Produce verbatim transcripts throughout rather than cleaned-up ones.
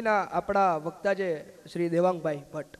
પછીના આપણા વક્તા છે શ્રી દેવાંગભાઈ ભટ્ટ,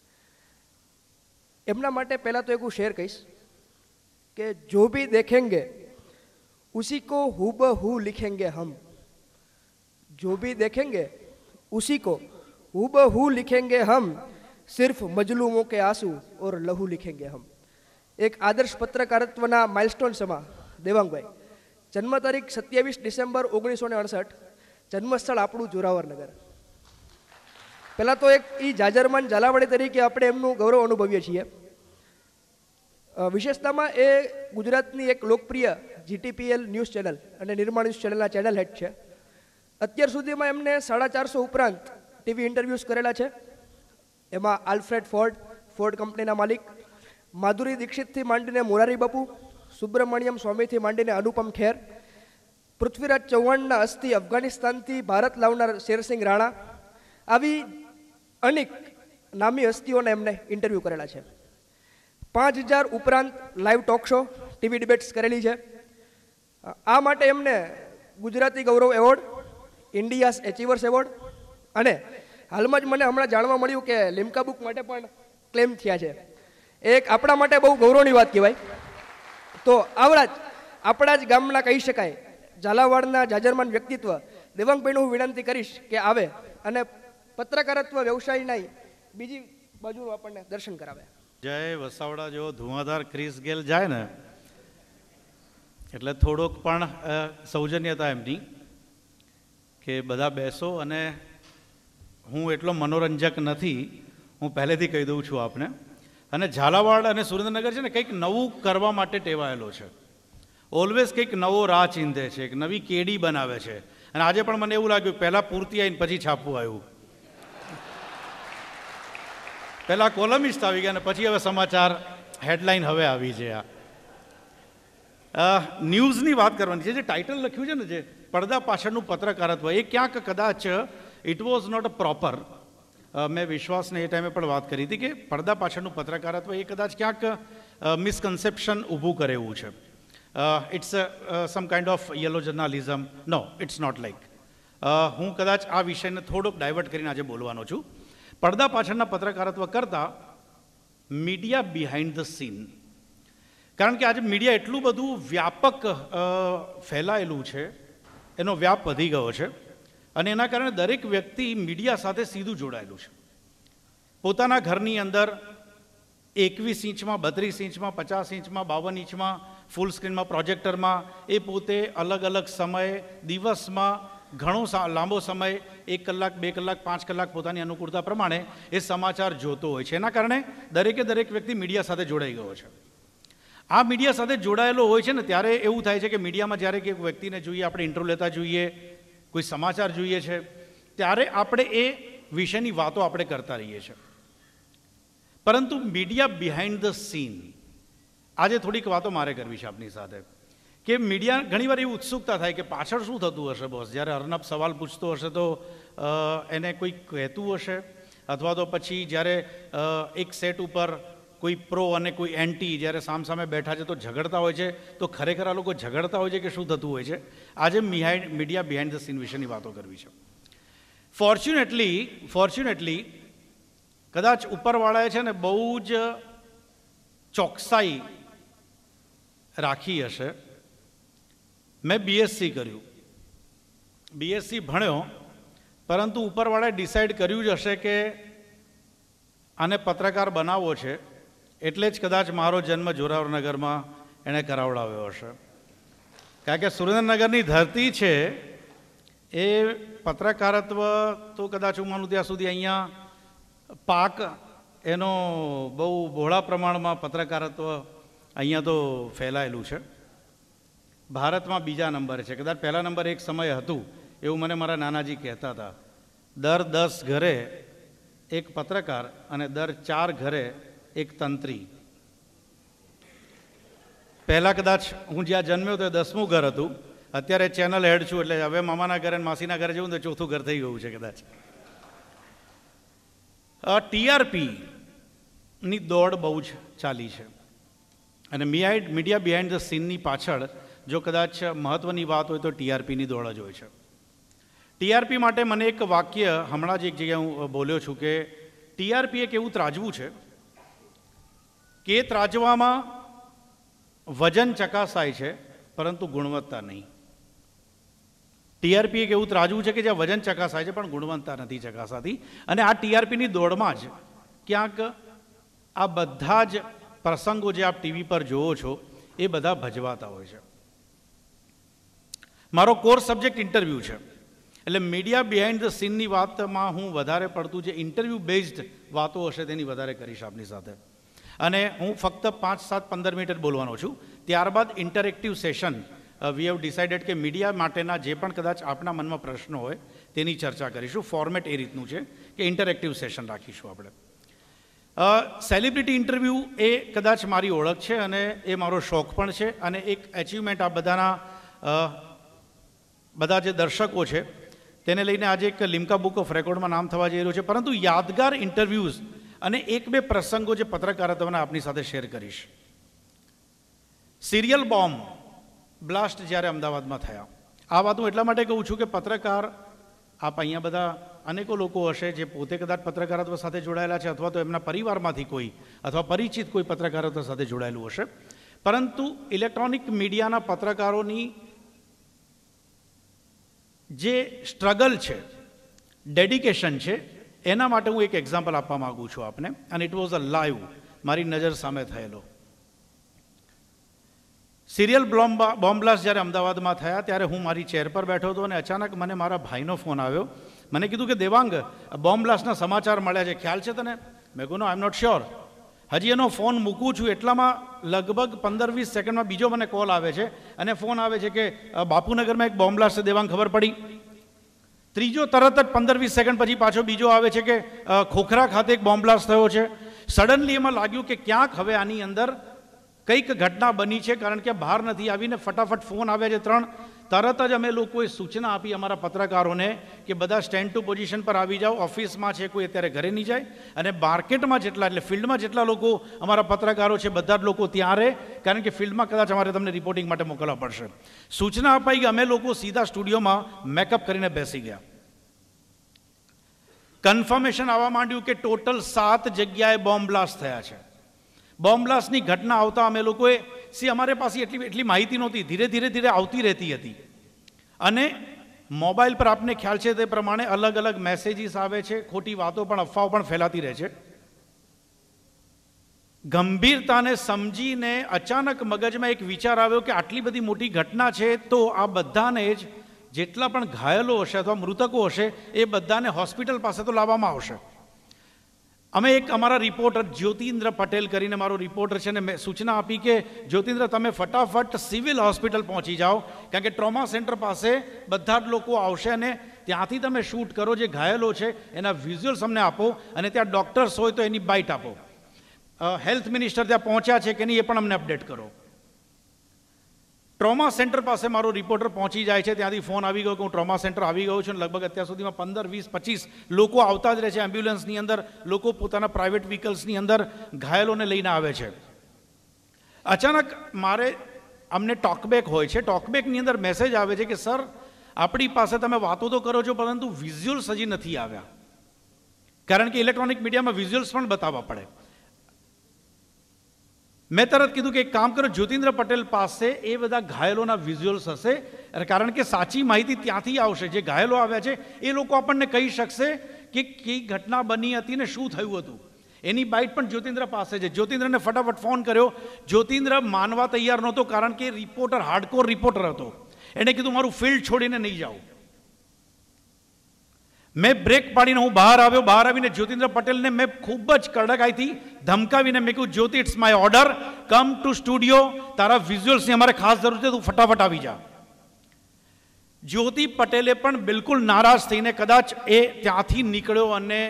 એમના માટે પહેલાં તો એક હું શેર કહીશ કે જો ભી દેખેંગે ઉસી કો હુબહુ લિખેંગે હમ, जो भी देखेंगे उसी को हुबहू लिखेंगे हम, सिर्फ मजलूमों के आंसू और लहू लिखेंगे हम। एक आदर्श पत्रकारित्वना माइलस्टोन समा देवांगभाई, जन्म तारीख सत्यावीस डिसेम्बर ओगनीसो ने अड़सठ, जन्मस्थल આપણું જોરાવરનગર। પહેલાં તો એક એ જાજરમાન ઝાલાવાડી તરીકે આપણે એમનું ગૌરવ અનુભવીએ છીએ। વિશેષતામાં એ ગુજરાતની એક લોકપ્રિય જીટીપીએલ ન્યૂઝ ચેનલ અને નિર્માણ ન્યૂઝ ચેનલના ચેનલ હેડ છે। અત્યાર સુધીમાં એમને સાડા ચારસો ઉપરાંત ટીવી ઇન્ટરવ્યૂઝ કરેલા છે। એમાં આલ્ફ્રેડ ફોર્ડ, ફોર્ડ કંપનીના માલિક, માધુરી દીક્ષિતથી માંડીને મોરારી બાપુ, સુબ્રમણ્યમ સ્વામીથી માંડીને અનુપમ ખેર, પૃથ્વીરાજ ચૌહાણના અસ્થિ અફઘાનિસ્તાનથી ભારત લાવનાર શેરસિંહ રાણા, આવી અનેક નામી હસ્તીઓને એમને ઇન્ટરવ્યૂ કરેલા છે। પાંચ હજાર ઉપરાંત live talk show, TV debates કરેલી છે। આ માટે એમને Gujarati Gaurav award, India's achievers award અને હાલમાં જ મને હમણાં જાણવા મળ્યું કે લિમ્કા બુક માટે પણ ક્લેમ થયા છે। એક આપણા માટે બહુ ગૌરવની વાત કહેવાય। તો આવડા જ આપણા જ ગામના કહી શકાય ઝાલાવાડના જાજરમાન વ્યક્તિત્વ દેવાંગભાઈનું હું વિનંતી કરીશ કે આવે અને પત્રકારત્વ વ્યવસાયના બીજી બાજુનું આપણને દર્શન કરાવે। જય વસાવડા જેવો ધુઆધાર ક્રિસ ગેલ જાય ને એટલે થોડોક પણ સૌજન્યતા એમની કે બધા બેસો અને હું એટલો મનોરંજક નથી, હું પહેલેથી કહી દઉં છું આપને। અને ઝાલાવાડ અને સુરેન્દ્રનગર છે ને કંઈક નવું કરવા માટે ટેવાયેલો છે, ઓલવેઝ કંઈક નવો રાહ ચીંધે છે, એક નવી કેડી બનાવે છે। અને આજે પણ મને એવું લાગ્યું પહેલાં પૂર્તિ આવીને પછી છાપવું આવ્યું, પહેલાં કોલમિસ્ટ આવી ગયા અને પછી હવે સમાચાર હેડલાઇન હવે આવી છે। આ ન્યૂઝની વાત કરવાની છે, જે ટાઇટલ લખ્યું છે ને જે પડદા પાછળનું પત્રકારત્વ, એ ક્યાંક કદાચ it was not a proper, મેં વિશ્વાસને એ ટાઈમે પણ વાત કરી હતી કે પડદા પાછળનું પત્રકારત્વ એ કદાચ ક્યાંક મિસકન્સેપ્શન ઊભું કરે એવું છે। It's some kind of yellow journalism, no it's not like. હું કદાચ આ વિષયને થોડોક ડાયવર્ટ કરીને આજે બોલવાનો છું। પડદા પાછળના પત્રકારત્વ કરતાં મીડિયા બિહાઇન્ડ ધ સીન, કારણ કે આજે મીડિયા એટલું બધું વ્યાપક ફેલાયેલું છે, એનો વ્યાપ વધી ગયો છે અને એના કારણે દરેક વ્યક્તિ મીડિયા સાથે સીધું જોડાયેલું છે। પોતાના ઘરની અંદર એકવીસ ઇંચમાં, બત્રીસ ઇંચમાં, પચાસ ઇંચમાં, બાવન ઇંચમાં, ફૂલ સ્ક્રીનમાં, પ્રોજેક્ટરમાં એ પોતે અલગ અલગ સમયે દિવસમાં ઘણો લાંબો સમય, એક કલાક, બે કલાક, પાંચ કલાક પોતાની અનુકૂળતા પ્રમાણે એ સમાચાર જોતો હોય છે। એના કારણે દરેકે દરેક વ્યક્તિ મીડિયા સાથે જોડાઈ ગયો છે। આ મીડિયા સાથે જોડાયેલો હોય છે ને ત્યારે એવું થાય છે કે મીડિયામાં જ્યારે કે વ્યક્તિને જોઈએ, આપણે ઇન્ટરવ્યૂ લેતા જોઈએ, કોઈ સમાચાર જોઈએ છે, ત્યારે આપણે એ વિષયની વાતો આપણે કરતા રહીએ છીએ। પરંતુ મીડિયા બિહાઇન્ડ ધ સીન, આજે થોડીક વાતો મારે કરવી છે આપની સાથે કે મીડિયા ઘણીવાર એવી ઉત્સુકતા થાય કે પાછળ શું થતું હશે બોસ, જ્યારે અર્નબ સવાલ પૂછતો હશે તો એને કોઈ કહેતું હશે, અથવા તો પછી જ્યારે એક સેટ ઉપર કોઈ પ્રો અને કોઈ એન્ટી જ્યારે સામસામે બેઠા છે તો ઝઘડતા હોય છે, તો ખરેખર આ લોકો ઝઘડતા હોય છે કે શું થતું હોય છે? આજે મીડિયા બિહાઇન્ડ ધ સીન વિશેની વાતો કરવી છે। ફોર્ચ્યુનેટલી ફોર્ચ્યુનેટલી કદાચ ઉપરવાળાએ છે ને બહુ જ ચોકસાઈ રાખી હશે। મેં બીએસસી કર્યું, બીએસસી ભણ્યો, પરંતુ ઉપરવાળાએ ડિસાઇડ કર્યું જ હશે કે આને પત્રકાર બનાવવો છે, એટલે જ કદાચ મારો જન્મ જોરાવરનગરમાં એણે કરાવડાવ્યો હશે। કારણ કે સુરેન્દ્રનગરની ધરતી છે એ પત્રકારત્વ તો કદાચ હું માનું ત્યાં સુધી અહીંયા પાક એનો બહુ બહોળા પ્રમાણમાં પત્રકારત્વ અહીંયા તો ફેલાયેલું છે। ભારતમાં બીજા નંબરે છે, કદાચ પહેલા નંબર એક સમય હતું એવું મને મારા નાનાજી કહેતા હતા। દર દસ ઘરે એક પત્રકાર અને દર ચાર ઘરે એક તંત્રી। પહેલાં કદાચ હું જ્યાં જન્મ્યો તો દસમું ઘર હતું, અત્યારે ચેનલ હેડ છું એટલે હવે મામાના ઘરે માસીના ઘરે જવું તો ચોથું ઘર થઈ ગયું છે કદાચ। ટીઆરપીની દોડ બહુ જ ચાલી છે અને મીડિયા બિહાઇન્ડ ધ સીનની પાછળ જો કદાચ મહત્ત્વની વાત હોય તો ટીઆરપીની દોડ જ હોય છે। ટીઆરપી માટે મને એક વાક્ય હમણાં જ એક જગ્યાએ હું બોલ્યો છું કે ટીઆરપી એક એવું ત્રાજવું છે કે ત્રાજવામાં વજન ચકાસાય છે પરંતુ ગુણવત્તા નહીં. ટીઆરપી એક એવું ત્રાજવું છે કે જ્યાં વજન ચકાસાય છે પણ ગુણવત્તા નથી ચકાસાતી. અને આ ટીઆરપીની દોડમાં જ ક્યાંક આ બધા જ પ્રસંગો જે આપ ટીવી પર જોવો છો એ બધા ભજવાતા હોય છે. મારો કોર્સ સબ્જેક્ટ ઇન્ટરવ્યૂ છે, એટલે મીડિયા બિહાઇન્ડ ધ સીનની વાતમાં હું વધારે પડતું જે ઇન્ટરવ્યૂ બેઝડ વાતો હશે તેની વધારે કરીશ આપની સાથે. અને હું ફક્ત પાંચ સાત પંદર મિનિટ બોલવાનો છું. ત્યારબાદ interactive session we have decided કે મીડિયા માટેના જે પણ કદાચ આપના મનમાં પ્રશ્નો હોય તેની ચર્ચા કરીશું. ફોર્મેટ એ રીતનું છે કે ઇન્ટરેક્ટિવ સેશન રાખીશું આપણે. સેલિબ્રિટી ઇન્ટરવ્યૂ એ કદાચ મારી ઓળખ છે અને એ મારો શોખ પણ છે અને એક એચિવમેન્ટ આ બધાના બધા જે દર્શકો છે તેને લઈને આજે એક લિમ્કા બુક ઓફ રેકોર્ડમાં નામ થવા જઈ રહ્યું છે. પરંતુ યાદગાર ઇન્ટરવ્યૂઝ અને એક બે પ્રસંગો જે પત્રકારત્વના આપની સાથે શેર કરીશ. સિરિયલ બોમ્બ બ્લાસ્ટ જ્યારે અમદાવાદમાં થયા, આ વાત હું એટલા માટે કહું છું કે પત્રકાર આપ અહીંયા બધા અનેકો લોકો હશે જે પોતે કદાચ પત્રકારત્વ સાથે જોડાયેલા છે અથવા તો એમના પરિવારમાંથી કોઈ અથવા પરિચિત કોઈ પત્રકારત્વ સાથે જોડાયેલું હશે. પરંતુ ઇલેક્ટ્રોનિક મીડિયાના પત્રકારોની જે સ્ટ્રગલ છે, ડેડિકેશન છે, એના માટે હું એક એક્ઝામ્પલ આપવા માગું છું આપને. અને ઇટ વોઝ અ લાઈવ, મારી નજર સામે થયેલો. સિરિયલ બોમ્બ બોમ્બ બ્લાસ્ટ જ્યારે અમદાવાદમાં થયા ત્યારે હું મારી ચેર પર બેઠો હતો અને અચાનક મને મારા ભાઈનો ફોન આવ્યો. મને કીધું કે દેવાંગ, બોમ્બ બ્લાસ્ટના સમાચાર મળ્યા છે, ખ્યાલ છે તને? મેં કહ્યું નો, આઈ એમ નોટ શ્યોર. હજી એનો ફોન મૂકું છું એટલામાં લગભગ પંદર વીસ સેકન્ડમાં બીજો મને કોલ આવે છે અને ફોન આવે છે કે બાપુનગરમાં એક બોમ્બ બ્લાસ્ટ છે, દેવાંગ ખબર પડી? ત્રીજો તરત જ પંદર વીસ સેકન્ડ પછી પાછો બીજો આવે છે કે ખોખરા ખાતે એક બોમ્બ બ્લાસ્ટ થયો છે. સડનલી એમાં લાગ્યું કે ક્યાંક હવે આની અંદર કંઈક ઘટના બની છે, કારણ કે બહાર નથી આવીને ફટાફટ ફોન આવ્યા છે ત્રણ. તરત જ અમે લોકોએ સૂચના આપી અમારા પત્રકારોને કે બધા સ્ટેન્ડ ટુ પોઝિશન પર આવી જાઓ, ઓફિસમાં છે કોઈ અત્યારે ઘરે નહીં જાય, અને માર્કેટમાં જેટલા એટલે ફિલ્ડમાં જેટલા લોકો અમારા પત્રકારો છે બધા જ લોકો ત્યાં રહે, કારણ કે ફિલ્ડમાં કદાચ અમારે તમને રિપોર્ટિંગ માટે મોકલવા પડશે. સૂચના અપાઈ કે અમે લોકો સીધા સ્ટુડિયોમાં મેકઅપ કરીને બેસી ગયા. કન્ફર્મેશન આવવા માંડ્યું કે ટોટલ સાત જગ્યાએ બોમ્બ બ્લાસ્ટ થયા છે. બોમ્બ બ્લાસ્ટની ઘટના આવતા અમે લોકોએ સી અમારે પાસે એટલી એટલી માહિતી નહોતી, ધીરે ધીરે ધીરે આવતી રહેતી હતી. અને મોબાઈલ પર આપને ખ્યાલ છે તે પ્રમાણે અલગ અલગ મેસેજીસ આવે છે, ખોટી વાતો પણ અફવાઓ પણ ફેલાતી રહે છે. ગંભીરતાને સમજીને અચાનક મગજમાં એક વિચાર આવ્યો કે આટલી બધી મોટી ઘટના છે તો આ બધાને જ જેટલા પણ ઘાયલો હશે અથવા મૃતકો હશે એ બધાને હોસ્પિટલ પાસે તો લાવવામાં આવશે. અમે એક અમારા રિપોર્ટર જ્યોતિન્દ્ર પટેલ કરીને મારો રિપોર્ટર છે ને મેં સૂચના આપી કે જ્યોતિન્દ્ર તમે ફટાફટ સિવિલ હોસ્પિટલ પહોંચી જાઓ, કારણ કે ટ્રોમા સેન્ટર પાસે બધા જ લોકો આવશે અને ત્યાંથી તમે શૂટ કરો, જે ઘાયલો છે એના વિઝ્યુઅલ્સ અમને આપો અને ત્યાં ડૉક્ટર્સ હોય તો એની બાઇટ આપો. હેલ્થ મિનિસ્ટર ત્યાં પહોંચ્યા છે કે નહીં એ પણ અમને અપડેટ કરો. ટ્રોમા સેન્ટર પાસે મારો રિપોર્ટર પહોંચી જાય છે, ત્યાંથી ફોન આવી ગયો કે હું ટ્રોમા સેન્ટર આવી ગયો છું. લગભગ અત્યાર સુધીમાં પંદર વીસ પચીસ લોકો આવતા જ રહે છે. એમ્બ્યુલન્સની અંદર લોકો પોતાના પ્રાઇવેટ વ્હીકલ્સની અંદર ઘાયલોને લઈને આવે છે. અચાનક મારે અમને ટોકબેક હોય છે, ટોકબેકની અંદર મેસેજ આવે છે કે સર આપણી પાસે તમે વાતો તો કરો છો પરંતુ વિઝ્યુઅલ્સ હજી નથી આવ્યા, કારણ કે ઇલેક્ટ્રોનિક મીડિયામાં વિઝ્યુઅલ્સ પણ બતાવવા પડે. મેં તરત કીધું કે એક કામ કરો, જ્યોતિન્દ્ર પટેલ પાસે એ બધા ઘાયલોના વિઝ્યુઅલ્સ હશે, કારણ કે સાચી માહિતી ત્યાંથી આવશે. જે ઘાયલો આવ્યા છે એ લોકો આપણને કહી શકશે કે કઈ ઘટના બની હતી ને શું થયું હતું. એની બાઇટ પણ જ્યોતિન્દ્ર પાસે છે. જ્યોતિન્દ્રને ફટાફટ ફોન કર્યો. જ્યોતિન્દ્ર માનવા તૈયાર નહોતો, કારણ કે રિપોર્ટર હાર્ડકોર રિપોર્ટર હતો. એણે કીધું મારું ફિલ્ડ છોડીને નહીં જાઉં. મેં બ્રેક પાડીને હું બહાર આવ્યો. બહાર આવીને જ્યોતિન્દ્ર પટેલને મેં ખૂબ જ કડકાઈથી ધમકાવીને મેં કહ્યું Jyoti it's my order, come to studio, તારા વિઝ્યુઅલ્સની અમારે ખાસ જરૂર છે, તું ફટાફટ આવી જા. જ્યોતિ પટેલે પણ બિલકુલ નારાજ થઈને કદાચ એ ત્યાંથી નીકળ્યો અને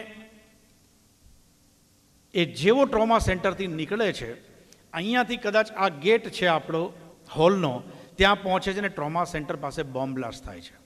એ જેવો ટ્રોમા સેન્ટરથી નીકળે છે, અહીંયાથી કદાચ આ ગેટ છે આપણો હોલનો, ત્યાં પહોંચે છે અને ટ્રોમા સેન્ટર પાસે બોમ્બ બ્લાસ્ટ થાય છે.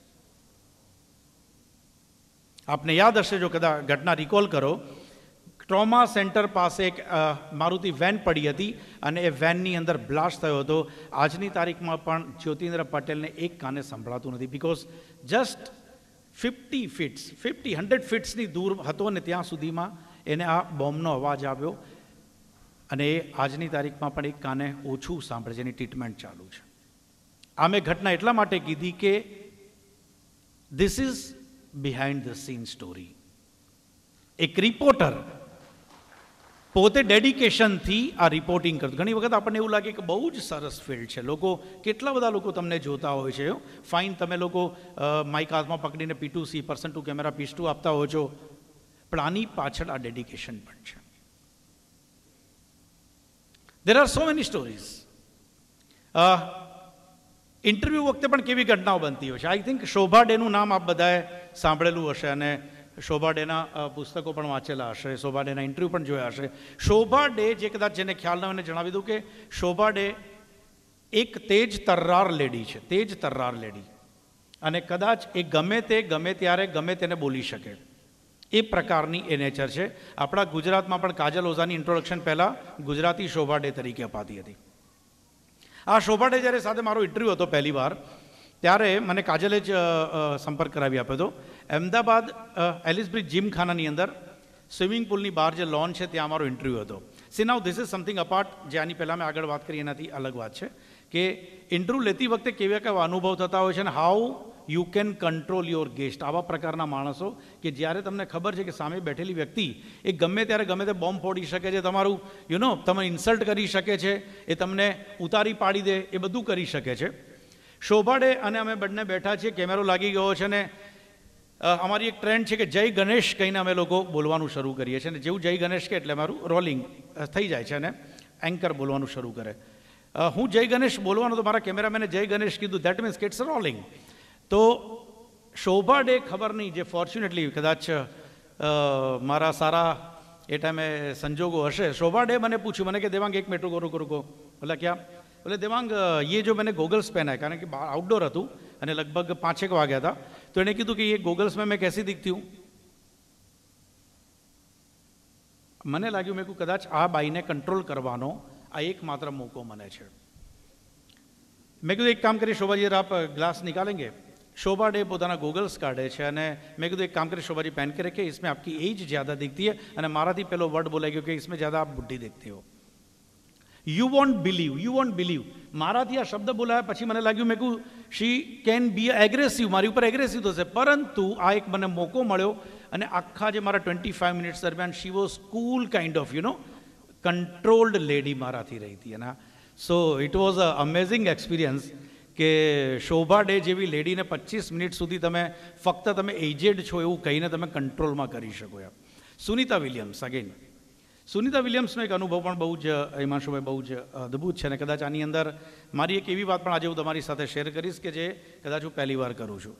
આપને યાદ હશે, જો કદાચ ઘટના રિકોલ કરો, ટ્રોમા સેન્ટર પાસે એક મારુતિ વેન પડી હતી અને એ વેનની અંદર બ્લાસ્ટ થયો હતો. આજની તારીખમાં પણ જ્યોતિન્દ્ર પટેલને એક કાને સંભળાતું નથી, because just fifty feets fifty hundred ફીટ્સની દૂર હતો ને ત્યાં સુધીમાં એને આ બોમ્બનો અવાજ આવ્યો અને એ આજની તારીખમાં પણ એક કાને ઓછું સાંભળે છે, એની ટ્રીટમેન્ટ ચાલુ છે. આ મેં ઘટના એટલા માટે કીધી કે this is behind the scene story. એક રિપોર્ટર પોતે ડેડિકેશનથી આ રિપોર્ટિંગ કરતું. ઘણી વખત આપણને એવું લાગે કે બહુ જ સરસ ફિલ્ડ છે, લોકો કેટલા બધા લોકો તમને જોતા હોય છે, ફાઇન તમે લોકો માઇક હાથમાં પકડીને P to C person to camera piece to આપતા હો છો, પણ આની પાછળ આ ડેડિકેશન પણ છે. There are so many stories. Interview વખતે પણ કેવી ઘટનાઓ બનતી હોય છે. આઈ થિંક શોભા ડેનું નામ આપ બધાએ સાંભળેલું હશે અને શોભા ડેના પુસ્તકો પણ વાંચેલા હશે, શોભા ડેના ઇન્ટરવ્યૂ પણ જોયા હશે. શોભા ડે, જે કદાચ જેને ખ્યાલ ન હોય એને જણાવી દઉં કે શોભા ડે એક તેજ તર્રાર લેડી છે, તેજ તર્રાર લેડી, અને કદાચ એ ગમે તે ગમે ત્યારે ગમે તેને બોલી શકે એ પ્રકારની એ નેચર છે. આપણા ગુજરાતમાં પણ કાજલ ઓઝાની ઇન્ટ્રોડક્શન પહેલાં ગુજરાતી શોભા ડે તરીકે અપાતી હતી. આ શોભા ડે જ્યારે સાથે મારો ઇન્ટરવ્યૂ હતો પહેલી વાર, ત્યારે મને કાજલે જ સંપર્ક કરાવી આપ્યો હતો. અમદાવાદ એલિસબ્રિજ જીમખાનાની અંદર સ્વિમિંગ પુલની બહાર જે લોન છે ત્યાં અમારો ઇન્ટરવ્યૂ હતો. See now this is something apart, જે આની પહેલાં મેં આગળ વાત કરી એનાથી અલગ વાત છે કે ઇન્ટરવ્યૂ લેતી વખતે કેવા કેવા અનુભવ થતા હોય છે અને how you can control your guest. આવા પ્રકારના માણસો કે જ્યારે તમને ખબર છે કે સામે બેઠેલી વ્યક્તિ એ ગમે ત્યારે ગમે તે બોમ્બ ફોડી શકે છે, તમારું યુ નો તમે ઇન્સલ્ટ કરી શકે છે, એ તમને ઉતારી પાડી દે, એ બધું કરી શકે છે. શોભા ડે અને અમે બંને બેઠા છીએ, કેમેરો લાગી ગયો છે અને અમારી એક ટ્રેન્ડ છે કે જય ગણેશ કહીને અમે લોકો બોલવાનું શરૂ કરીએ છીએ, અને જેવું જય ગણેશ કે એટલે અમારું રોલિંગ થઈ જાય છે અને એન્કર બોલવાનું શરૂ કરે. હું જય ગણેશ બોલવાનો તો મારા કેમેરામેને જય ગણેશ કીધું, દેટ મીન્સ કે ઇટ્સ રોલિંગ. તો શોભા ડે ખબર નહીં, જે ફોર્ચ્યુનેટલી કદાચ મારા સારા એ ટાઈમે સંજોગો હશે, શોભા ડે મને પૂછ્યું, મને કે દેવાંગ એક મિનટ રૂકો રૂકો બોલા ક્યાં? बोले देवांग ये जो मैंने गोगल्स पहना है, कारण कि आउटडोर હતું અને લગભગ પાંચેક વાગ્યા હતા, તો એને કીધું કે ये गोगल्स में मैं कैसी दिखती हूँ. મને લાગ્યું મેં કદાચ આ બાઈને કંટ્રોલ કરવાનો આ એકમાત્ર મોકો મને છે. મેં કીધું એક કામ કરીએ શોભાજી, આપ ગ્લાસ નિકાલેंगे. शोभा डे પોતાના ગોગલ્સ કાઢે છે અને મેં કીધું એક કામ કરીએ શોભાજી पहन के रखे, इसमें आपकी एज ज़्यादा दिखती है. અને મારાથી પેલો વર્ડ બોલાઈ ગયો કે इसमें ज़्यादा आप बुढ़ी दिखती हो. You won't believe, you won't believe. મારાથી આ શબ્દ બોલાયા પછી મને લાગ્યું મેં કહ્યું શી કેન બી એગ્રેસિવ, મારી ઉપર એગ્રેસિવ થશે, પરંતુ આ એક મને મોકો મળ્યો અને આખા જે મારા ટ્વેન્ટી ફાઈવ મિનિટ્સ દરમિયાન she was cool kind of you know controlled lady મારાથી રહી હતી. અને so it was a amazing experience કે શોભા ડે જેવી લેડીને પચીસ મિનિટ સુધી તમે ફક્ત તમે એજેડ છો એવું કહીને તમે કંટ્રોલમાં કરી શકો. યાર સુનિતા વિલિયમ્સ, અગેન સુનિતા વિલિયમ્સનો એક અનુભવ પણ બહુ જ હિમાંશુભાઈ બહુ જ અદ્ભુત છે અને કદાચ આની અંદર મારી એક એવી વાત પણ આજે હું તમારી સાથે શેર કરીશ કે જે કદાચ હું પહેલી વાર કરું છું.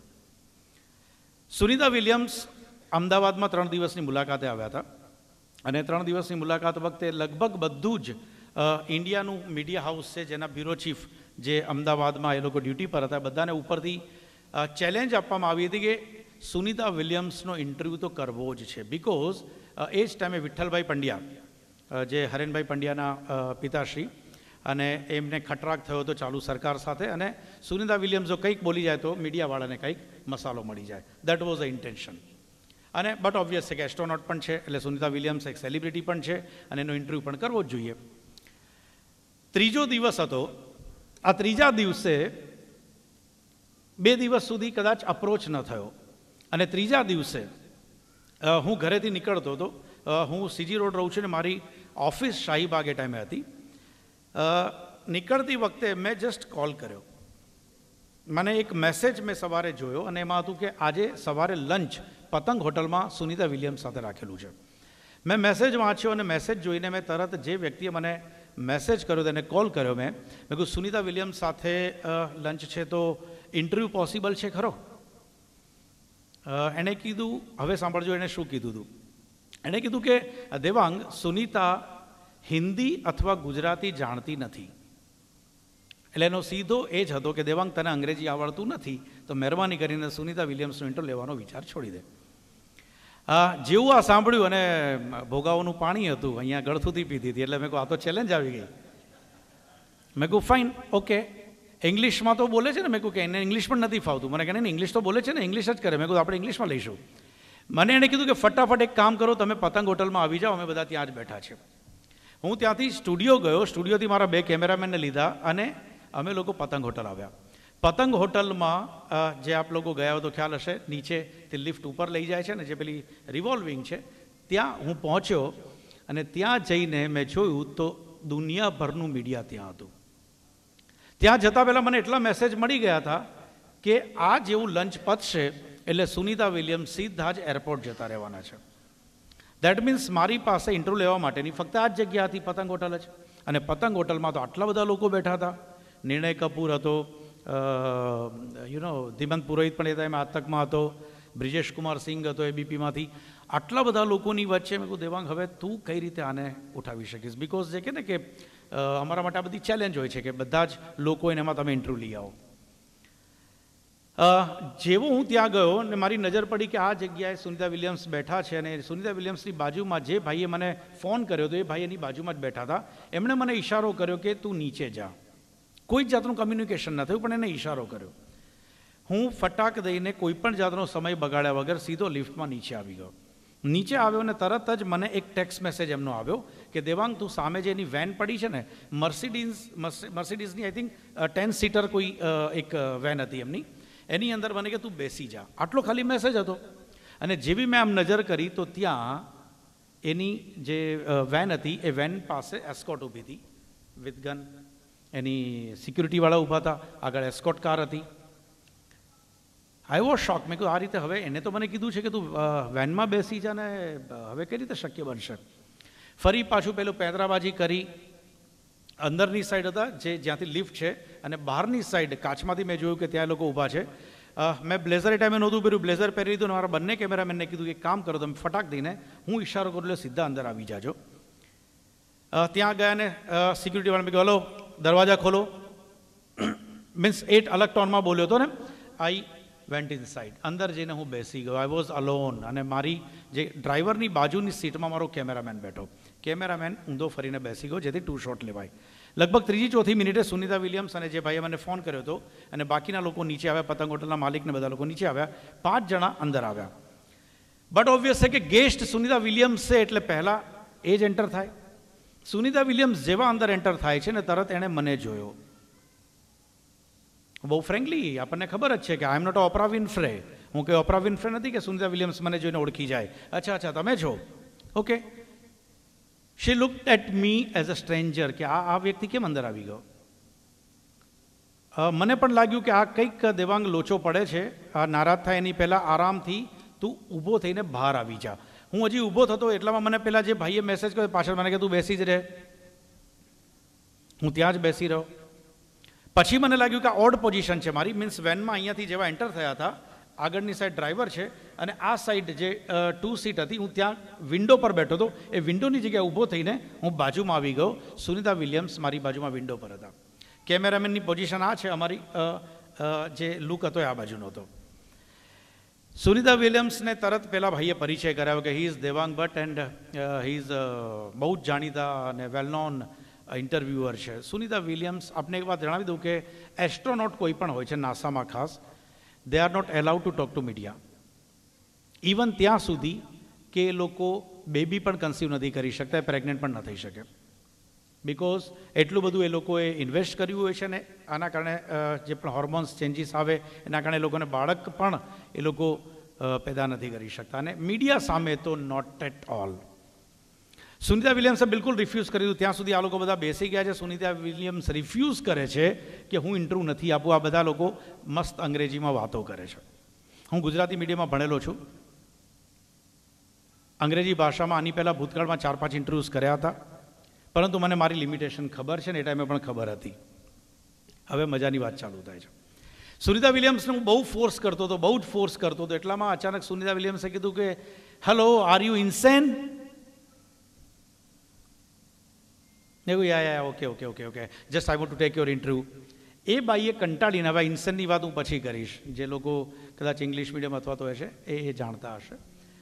સુનિતા વિલિયમ્સ અમદાવાદમાં ત્રણ દિવસની મુલાકાતે આવ્યા હતા અને ત્રણ દિવસની મુલાકાત વખતે લગભગ બધું જ ઇન્ડિયાનું મીડિયા હાઉસ છે જેના બ્યુરો ચીફ જે અમદાવાદમાં એ લોકો ડ્યુટી પર હતા, બધાને ઉપરથી ચેલેન્જ આપવામાં આવી હતી કે સુનિતા વિલિયમ્સનો ઇન્ટરવ્યૂ તો કરવો જ છે. બિકોઝ એ જ ટાઈમે વિઠ્ઠલભાઈ પંડ્યા જે હરેનભાઈ પંડ્યાના પિતાશ્રી, અને એમને ખટરાક થયો હતો ચાલુ સરકાર સાથે, અને સુનિતા વિલિયમ્સ જો કંઈક બોલી જાય તો મીડિયાવાળાને કંઈક મસાલો મળી જાય. That was a intention. અને બટ ઓબ્વિયસ છે કે એસ્ટ્રોનોટ પણ છે એટલે સુનિતા વિલિયમ્સ એક સેલિબ્રિટી પણ છે અને એનો ઇન્ટરવ્યૂ પણ કરવો જ જોઈએ. ત્રીજો દિવસ હતો. આ ત્રીજા દિવસે બે દિવસ સુધી કદાચ અપ્રોચ ન થયો અને ત્રીજા દિવસે હું ઘરેથી નીકળતો હતો. હું સીજી રોડ રહું છું ને મારી ઓફિસ શાહીબાગ એ ટાઈમે હતી. નીકળતી વખતે મેં જસ્ટ કોલ કર્યો. મને એક મેસેજ મેં સવારે જોયો અને એમાં હતું કે આજે સવારે લંચ પતંગ હોટલમાં સુનિતા વિલિયમ્સ સાથે રાખેલું છે. મેં મેસેજ વાંચ્યો અને મેસેજ જોઈને મેં તરત જે વ્યક્તિએ મને મેસેજ કર્યો તેને કોલ કર્યો. મેં મેં કહ્યું સુનિતા વિલિયમ્સ સાથે લંચ છે તો ઇન્ટરવ્યૂ પોસિબલ છે ખરો? એણે કીધું, હવે સાંભળજો એણે શું કીધું હતું. એણે કીધું કે દેવાંગ, સુનિતા હિન્દી અથવા ગુજરાતી જાણતી નથી. એટલે એનો સીધો એ જ હતો કે દેવાંગ તને અંગ્રેજી આવડતું નથી તો મહેરબાની કરીને સુનિતા વિલિયમ્સનો ઇન્ટરવ્યૂ લેવાનો વિચાર છોડી દે. જેવું આ સાંભળ્યું અને ભોગાઓનું પાણી હતું અહીંયા ગળથુથી પીધી હતી એટલે મેં કહું આ તો ચેલેન્જ આવી ગઈ. મેં કહું ફાઇન, ઓકે. ઇંગ્લિશમાં તો બોલે છે ને, મેં કહ્યું કે એને ઇંગ્લિશ પણ નથી ફાવતું. મને કહે ને ઇંગ્લિશ તો બોલે છે ને, ઇંગ્લિશ જ કરે. મેં કહ્યું આપણે ઇંગ્લિશમાં લઈશું. મને એણે કીધું કે ફટાફટ એક કામ કરો, તમે પતંગ હોટલમાં આવી જાઓ, અમે બધા ત્યાં જ બેઠા છે. હું ત્યાંથી સ્ટુડિયો ગયો, સ્ટુડિયોથી મારા બે કેમેરામેનને લીધા અને અમે લોકો પતંગ હોટલ આવ્યા. પતંગ હોટલમાં જે આપ લોકો ગયા હોય તો ખ્યાલ હશે, નીચેથી લિફ્ટ ઉપર લઈ જાય છે ને, જે પેલી રિવોલ્વિંગ છે, ત્યાં હું પહોંચ્યો અને ત્યાં જઈને મેં જોયું તો દુનિયાભરનું મીડિયા ત્યાં હતું. ત્યાં જતાં પહેલાં મને એટલા મેસેજ મળી ગયા હતા કે આ જેવું લંચ પતશે એટલે સુનિતા વિલિયમ્સ સીધા જ એરપોર્ટ જતા રહેવાના છે. દેટ મીન્સ મારી પાસે ઇન્ટરવ્યૂ લેવા માટેની ફક્ત આ જ જગ્યા હતી, પતંગ હોટલ જ. અને પતંગ હોટલમાં તો આટલા બધા લોકો બેઠા હતા. નિર્ણય કપૂર હતો, યુ નો ધીમંત પુરોહિત પણ એ ટાઈમે આતકમાં હતો, બ્રિજેશ કુમાર સિંઘ હતો એબીપીમાંથી. આટલા બધા લોકોની વચ્ચે મેં કહું દેવાંગ હવે તું કઈ રીતે આને ઉઠાવી શકીશ? બિકોઝ જે કે ને કે અમારા માટે આ બધી ચેલેન્જ હોય છે કે બધા જ લોકો એને એમાં તમે ઇન્ટરવ્યૂ લઈ આવો. જેવો હું ત્યાં ગયો અને મારી નજર પડી કે આ જગ્યાએ સુનિતા વિલિયમ્સ બેઠા છે અને સુનિતા વિલિયમ્સની બાજુમાં જે ભાઈએ મને ફોન કર્યો હતો એ ભાઈ એની બાજુમાં જ બેઠા હતા. એમણે મને ઇશારો કર્યો કે તું નીચે જા. કોઈ જ જાતનું કમ્યુનિકેશન ન થયું પણ એને ઇશારો કર્યો. હું ફટાક દઈને કોઈ પણ જાતનો સમય બગાડ્યા વગર સીધો લિફ્ટમાં નીચે આવી ગયો. નીચે આવ્યો અને તરત જ મને એક ટેક્સ્ટ મેસેજ એમનો આવ્યો કે દેવાંગ તું સામે જે એની વેન પડી છે ને, મર્સિડીઝ મર્સિડીઝની આઈ થિંક ટેન સીટર કોઈ એક વેન હતી એમની, એની અંદર મને કે તું બેસી જા. આટલો ખાલી મેસેજ હતો. અને જેવી મેં આમ નજર કરી તો ત્યાં એની જે વેન હતી એ વેન પાસે એસ્કોટ ઊભી હતી વિથ ગન. એની સિક્યુરિટીવાળા ઊભા હતા, આગળ એસ્કોટ કાર હતી. I was shock. મેં કહ્યું આ રીતે હવે એને તો મને કીધું છે કે તું વેનમાં બેસી જા ને હવે કઈ રીતે શક્ય બનશે? ફરી પાછું પેલું પેંતરાબાજી કરી. અંદરની સાઈડ હતા જે જ્યાંથી લિફ્ટ છે અને બહારની સાઈડ કાચમાંથી મેં જોયું કે ત્યાં લોકો ઊભા છે. મેં બ્લેઝર એ ટાઈમે નહોતું પહેર્યું, બ્લેઝર પહેરી લીધું અને મારા બંને કેમેરામેનને કીધું કે કામ કરો તમે ફટાક દઈને હું ઇશારો કરું એટલે સીધા અંદર આવી જાજો. ત્યાં ગયા ને સિક્યુરિટીવાળા મેં કહ્યું હલો દરવાજા ખોલો. મીન્સ એટ અલગ ટોનમાં બોલ્યો હતો ને. I went inside. અંદર જઈને હું બેસી ગયો. I was alone. અને મારી જે ડ્રાઈવરની બાજુની સીટમાં મારો કેમેરામેન બેઠો. કેમેરામેન ઊંધો ફરીને બેસી ગયો જેથી ટુ શોટ લેવાય. લગભગ ત્રીજી ચોથી મિનિટે સુનિતા વિલિયમ્સ અને જે ભાઈએ મને ફોન કર્યો હતો અને બાકીના લોકો નીચે આવ્યા, પતંગ હોટલના માલિકને બધા લોકો નીચે આવ્યા. પાંચ જણા અંદર આવ્યા. બટ ઓબ્વિયસ છે કે ગેસ્ટ સુનિતા વિલિયમ્સ છે એટલે પહેલાં એ જ એન્ટર થાય. સુનિતા વિલિયમ્સ જેવા અંદર એન્ટર થાય છે ને તરત એણે મને જોયો. બહુ ફ્રેન્કલી આપણને ખબર જ છે કે આઈ એમ નોટ ઓપરા વિનફ્રે. હું કંઈ ઓપરા વિનફ્રે નથી કે સુનિતા વિલિયમ્સ મને જોઈને ઓળખી જાય. અચ્છા અચ્છા તમે છો, okay. She looked at me as a stranger કે આ આ વ્યક્તિ કેમ અંદર આવી ગયો. મને પણ લાગ્યું કે આ કંઈક દેવાંગ લોચો પડે છે. આ નારાજ થાય એની પહેલાં આરામથી તું ઊભો થઈને બહાર આવી જા. હું હજી ઊભો થતો એટલામાં મને પહેલાં જે ભાઈએ મેસેજ કર્યો પાછળ મને કે તું બેસી જ રહે. હું ત્યાં જ બેસી રહ્યો. પછી મને લાગ્યું કે આ ઓડ પોઝિશન છે મારી. મીન્સ વેનમાં અહીંયાથી જેવા એન્ટર થયા હતા, આગળની સાઈડ ડ્રાઈવર છે અને આ સાઈડ જે ટુ સીટ હતી હું ત્યાં વિન્ડો પર બેઠો હતો. એ વિન્ડોની જગ્યાએ ઊભો થઈને હું બાજુમાં આવી ગયો. સુનિતા વિલિયમ્સ મારી બાજુમાં વિન્ડો પર હતા. કેમેરામેનની પોઝિશન આ છે, અમારી જે લુક હતો એ આ બાજુનો હતો. સુનિતા વિલિયમ્સને તરત પહેલાં ભાઈએ પરિચય કરાવ્યો કે he is Devang Bhatt and he is બહુ જ જાણીતા અને વેલ નોન ઇન્ટરવ્યુઅર છે. સુનિતા વિલિયમ્સ, આપને એક વાત જણાવી દઉં કે એસ્ટ્રોનોટ કોઈ પણ હોય છે નાસામાં ખાસ, they are not allowed to talk to media. Even ત્યાં સુધી કે એ લોકો બેબી પણ કન્સીવ નથી કરી શકતા, પ્રેગ્નન્ટ પણ ન થઈ શકે. બિકોઝ એટલું બધું એ લોકોએ ઇન્વેસ્ટ કર્યું હોય છે ને આના કારણે જે પણ હોર્મોન્સ ચેન્જીસ આવે એના કારણે એ લોકોને બાળક પણ એ લોકો પેદા નથી કરી શકતા. અને મીડિયા સામે તો નોટ એટ ઓલ. સુનિતા વિલિયમ્સે બિલકુલ રિફ્યુઝ કરી દીધું. ત્યાં સુધી આ લોકો બધા બેસી ગયા છે. સુનિતા વિલિયમ્સ રિફ્યુઝ કરે છે કે હું ઇન્ટરવ્યૂ નથી આપું. આ બધા લોકો મસ્ત અંગ્રેજીમાં વાતો કરે છે. હું ગુજરાતી મીડિયમમાં ભણેલો છું. અંગ્રેજી ભાષામાં આની પહેલાં ભૂતકાળમાં ચાર પાંચ ઇન્ટરવ્યૂઝ કર્યા હતા, પરંતુ મને મારી લિમિટેશન ખબર છે ને એ ટાઈમે પણ ખબર હતી. હવે મજાની વાત ચાલુ થાય છે. સુનિતા વિલિયમ્સને હું બહુ ફોર્સ કરતો હતો, બહુ જ ફોર્સ કરતો હતો. એટલામાં અચાનક સુનિતા વિલિયમ્સે કીધું કે હેલો, આર યુ ઇન્સેન? એવું yeah yeah okay okay okay okay just I want to take your interview. એ બાઈએ કંટાળીને, હવે ઇન્સેનની વાત હું પછી કરીશ, જે લોકો કદાચ ઇંગ્લિશ મીડિયમ અથવા તો હશે એ એ જાણતા હશે.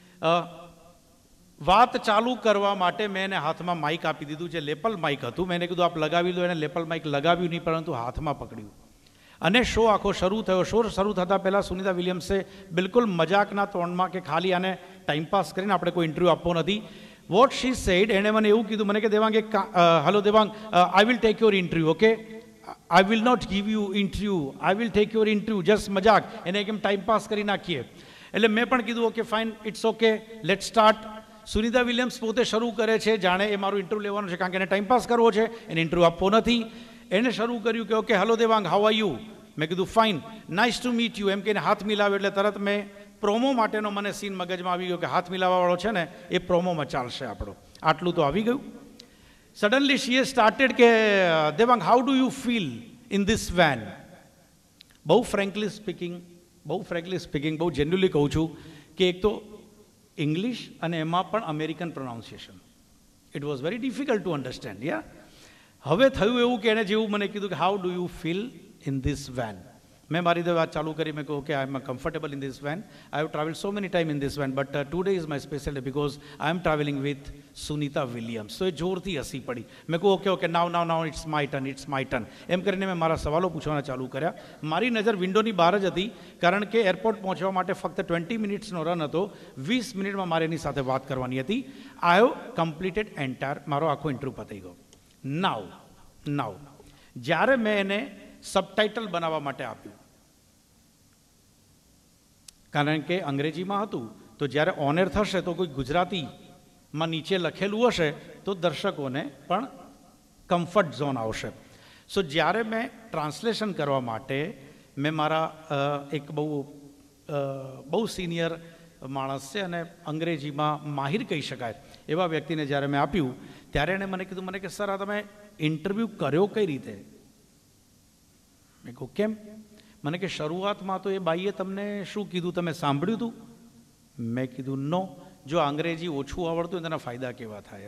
વાત ચાલુ કરવા માટે મેં એને હાથમાં માઇક આપી દીધું, જે લેપલ માઇક હતું. મેં એને કીધું આપ લગાવી લો. એને લેપલ માઇક લગાવ્યું નહીં પરંતુ હાથમાં પકડ્યું. અને શો આખો શરૂ થયો. શો શરૂ થતાં પહેલાં સુનિતા વિલિયમ્સે બિલકુલ મજાકના તોણમાં કે ખાલી આને ટાઈમપાસ કરીને આપણે કોઈ ઇન્ટરવ્યૂ આપવો નથી. વોટ શી સેડ, એણે મને એવું કીધું મને કે દેવાંગ એક hello Devang, I will take your interview, okay, I will not give you interview, I will take your interview, just મજાક, એને કેમ ટાઈમપાસ કરી નાખીએ. એટલે મેં પણ કીધું okay fine, it's okay, let start. Sunita Williams પોતે શરૂ કરે છે જાણે એ મારું ઇન્ટરવ્યૂ લેવાનું છે, કારણ કે એને ટાઈમપાસ કરવો છે, એને ઇન્ટરવ્યૂ આપવો નથી. એણે શરૂ કર્યું કે okay hello Devang, how are you? મેં કીધું fine, nice to meet you, એમ કહીને હાથ મિલાવ્યો. એટલે તરત મેં પ્રોમો માટેનો મને સીન મગજમાં આવી ગયો કે હાથ મિલાવવાવાળો છે ને એ પ્રોમોમાં ચાલશે આપણો. આટલું તો આવી ગયું. સડનલી શી એ સ્ટાર્ટેડ કે Devang, how do you feel in this van? બહુ ફ્રેન્કલી સ્પીકિંગ બહુ ફ્રેન્કલી સ્પીકિંગ બહુ જેન્યુઅલી કહું છું કે એક તો ઇંગ્લિશ અને એમાં પણ American pronunciation, it was very difficult to understand. Yeah હવે થયું એવું કે એણે જેવું મને કીધું કે how do you feel in this van? મેં મારી રીતે વાત ચાલુ કરી. મેં કહ્યું કે I am comfortable in this van, I have travel so many time in this van, but today is my special day because I am travelling with Sunita Williams. તો એ જોરથી હસી પડી. મેં કહું okay okay now now now it's my turn, it's my turn, એમ કરીને મેં મારા સવાલો પૂછવાના ચાલુ કર્યા. મારી નજર વિન્ડોની બહાર જ હતી, કારણ કે એરપોર્ટ પહોંચવા માટે ફક્ત ટ્વેન્ટી મિનિટ્સનો રન હતો. વીસ મિનિટમાં મારે એની સાથે વાત કરવાની હતી. આઈ હેવ કમ્પ્લીટેડ એન્ટાયર, મારો આખો ઇન્ટરવ્યૂ પતી ગયો. નાવ નાવ જ્યારે મેં એને સબટાઇટલ બનાવવા માટે આપ્યું, કારણ કે અંગ્રેજીમાં હતું, તો જ્યારે ઓનર થશે તો કોઈ ગુજરાતીમાં નીચે લખેલું હશે તો દર્શકોને પણ કમ્ફર્ટ ઝોન આવશે. સો જ્યારે મેં ટ્રાન્સલેશન કરવા માટે મેં મારા એક બહુ બહુ સિનિયર માણસ છે અને અંગ્રેજીમાં માહિર કહી શકાય એવા વ્યક્તિને જ્યારે મેં આપ્યું, ત્યારે એણે મને કીધું મને કે સર આ તમે ઇન્ટરવ્યૂ કર્યો કઈ રીતે? મેં કહું કેમ? મને કે શરૂઆતમાં તો એ બાઈએ તમને શું કીધું, તમે સાંભળ્યું હતું? મેં કીધું નો. જો અંગ્રેજી ઓછું આવડતું હોય તેના ફાયદા કેવા થાય?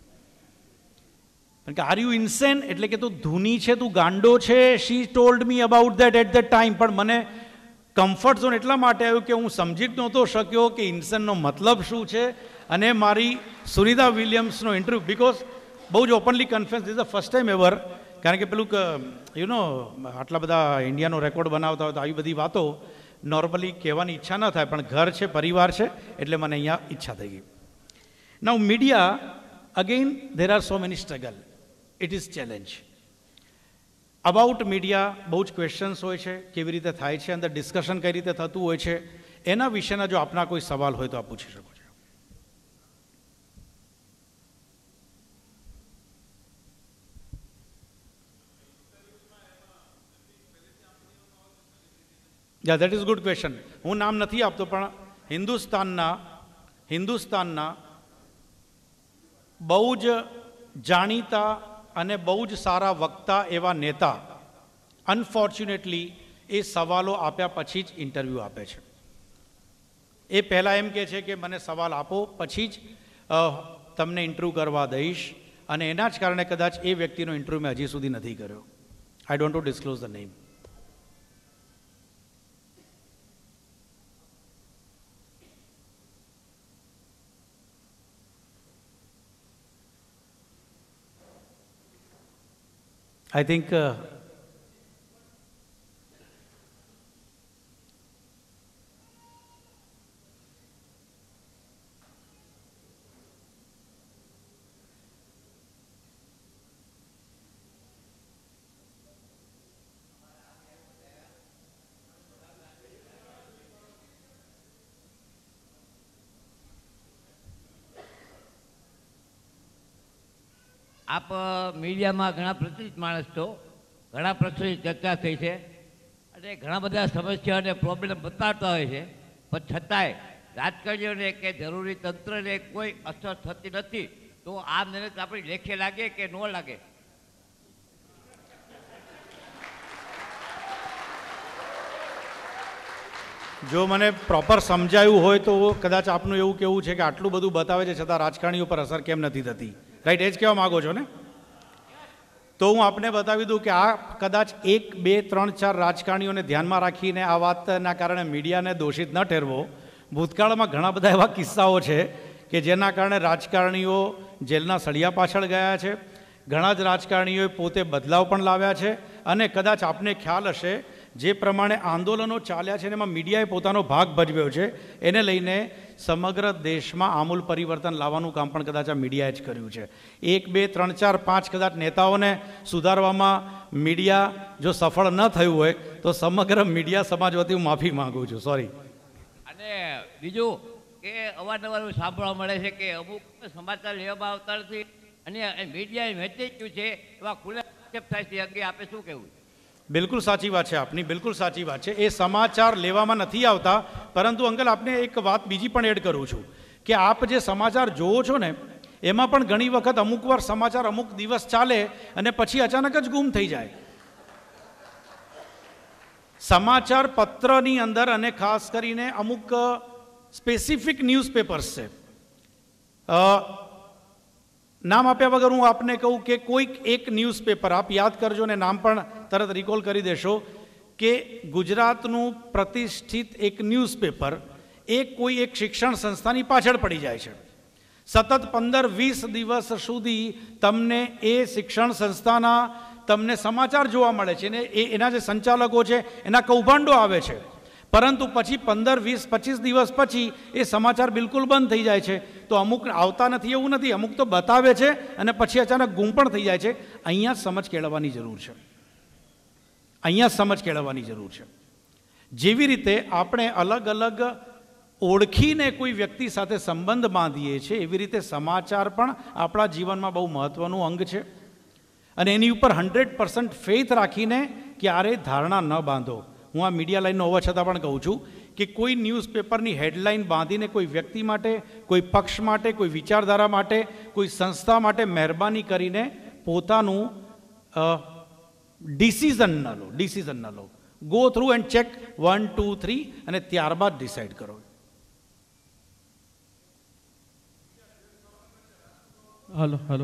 કારણ કે આર યુ ઇન્સેન, એટલે કે તું ધૂની છે, તું ગાંડો છે. She told me about that at the time. પણ મને કમ્ફર્ટ ઝોન એટલા માટે આવ્યું કે હું સમજી જ નહોતો શક્યો કે ઇન્સેનનો મતલબ શું છે. અને મારી સુનિતા વિલિયમ્સનો ઇન્ટરવ્યૂ, બિકોઝ બહુ જ openly confess, this the first time ever, કારણ કે પેલું યુ નો આટલા બધા ઇન્ડિયાનો રેકોર્ડ બનાવતા હોય તો આવી બધી વાતો નોર્મલી કહેવાની ઈચ્છા ન થાય, પણ ઘર છે, પરિવાર છે, એટલે મને અહીંયા ઈચ્છા થઈ ગઈ. Now media, again there are so many struggle, it is challenge. About media બહુ જ ક્વેશ્ચન્સ હોય છે, કેવી રીતે થાય છે, અંદર ડિસ્કશન કઈ રીતે થતું હોય છે, એના વિશેના જો આપના કોઈ સવાલ હોય તો આપ પૂછી શકો છો. Yeah that is good question. હું નામ નથી આપતો, પણ હિન્દુસ્તાનના હિન્દુસ્તાનના બહુ જ જાણીતા અને બહુ જ સારા વક્તા એવા નેતા અનફોર્ચ્યુનેટલી એ સવાલો આપ્યા પછી જ ઇન્ટરવ્યૂ આપે છે. એ પહેલાં એમ કહે છે કે મને સવાલ આપો પછી જ તમને ઇન્ટરવ્યૂ કરવા દઈશ, અને એના જ કારણે કદાચ એ વ્યક્તિનો ઇન્ટરવ્યૂ મેં હજી સુધી નથી કર્યો. I don't to disclose the name. I think uh, આપ મીડિયામાં ઘણા પ્રચલિત માણસ છો, ઘણા પ્રશ્નોની ચર્ચા થઈ છે અને ઘણા બધા સમસ્યા અને પ્રોબ્લેમ બતાવતા હોય છે, પણ છતાંય રાજકારણીઓને કે જરૂરી તંત્રને કોઈ અસર થતી નથી. તો આ મહેનત આપણી લેખે લાગે કે ન લાગે? જો મને પ્રોપર સમજાયું હોય તો કદાચ આપનું એવું કહેવું છે કે આટલું બધું બતાવે છે છતાં રાજકારણીઓ પર અસર કેમ નથી થતી, રાઈટ? એ જ કહેવા માગો છો ને? તો હું આપને બતાવી દઉં કે આ કદાચ એક બે ત્રણ ચાર રાજકારણીઓને ધ્યાનમાં રાખીને આ વાતના કારણે મીડિયાને દોષિત ન ઠેરવો. ભૂતકાળમાં ઘણા બધા એવા કિસ્સાઓ છે કે જેના કારણે રાજકારણીઓ જેલના સળિયા પાછળ ગયા છે. ઘણા જ રાજકારણીઓએ પોતે બદલાવ પણ લાવ્યા છે. અને કદાચ આપને ખ્યાલ હશે જે પ્રમાણે આંદોલનો ચાલ્યા છે એમાં મીડિયાએ પોતાનો ભાગ ભજવ્યો છે, એને લઈને સમગ્ર દેશમાં આમૂલ પરિવર્તન લાવવાનું કામ પણ કદાચ આ મીડિયાએ જ કર્યું છે. એક બે ત્રણ ચાર પાંચ કદાચ નેતાઓને સુધારવામાં મીડિયા જો સફળ ન થયું હોય તો સમગ્ર મીડિયા સમાજ વતી હું માફી માગું છું. સોરી. અને બીજું કે અવારનવાર સાંભળવા મળે છે કે અમુક સમાચાર લેવામાં આવતા નથી અને મીડિયાએ વેચી ગયું છે, એવા ખુલ્લા થાય છે. અંગે આપે શું કહેવું? બિલકુલ સાચી વાત છે આપની, બિલકુલ સાચી વાત છે. એ સમાચાર લેવામાં નથી આવતા, પરંતુ અંકલ આપને એક વાત બીજી પણ એડ કરું છું કે આપ જે સમાચાર જોવો છો ને એમાં પણ ઘણી વખત અમુક વાર સમાચાર અમુક દિવસ ચાલે અને પછી અચાનક જ ગુમ થઈ જાય. સમાચાર પત્રની અંદર અને ખાસ કરીને અમુક સ્પેસિફિક ન્યૂઝપેપર્સ છે, નામ આપ્યા વગર હું આપને કહું કે કોઈક એક ન્યૂઝપેપર આપ યાદ કરજો ને નામ પણ તરત રિકોલ કરી દેશો કે ગુજરાતનું પ્રતિષ્ઠિત એક ન્યૂઝપેપર એ કોઈ એક શિક્ષણ સંસ્થાની પાછળ પડી જાય છે. સતત પંદર વીસ દિવસ સુધી તમને એ શિક્ષણ સંસ્થાના તમને સમાચાર જોવા મળે છે ને એ એના જે સંચાલકો છે એના કૌભાંડો આવે છે, પરંતુ પછી પંદર વીસ પચીસ દિવસ પછી એ સમાચાર બિલકુલ બંધ થઈ જાય છે. તો અમુક આવતા નથી એવું નથી, અમુક તો બતાવે છે અને પછી અચાનક ગુમ પણ થઈ જાય છે. અહીંયા સમજ કેળવવાની જરૂર છે, અહીંયા સમજ કેળવવાની જરૂર છે. જેવી રીતે આપણે અલગ અલગ ઓળખીને કોઈ વ્યક્તિ સાથે સંબંધ બાંધીએ છીએ એવી રીતે સમાચાર પણ આપણા જીવનમાં બહુ મહત્ત્વનું અંગ છે અને એની ઉપર હંડ્રેડ પર્સન્ટ ફેથ રાખીને ક્યારેય ધારણા ન બાંધો. હું આ મીડિયા લાઈનનો હોવા છતાં પણ કહું છું કે કોઈ ન્યૂઝપેપરની હેડલાઇન બાંધીને કોઈ વ્યક્તિ માટે, કોઈ પક્ષ માટે, કોઈ વિચારધારા માટે, કોઈ સંસ્થા માટે મહેરબાની કરીને પોતાનું ડિસિઝન ન લો, ડિસિઝન ન લો. Go through and check one two three અને ત્યારબાદ ડિસાઇડ કરો. હાલો હાલો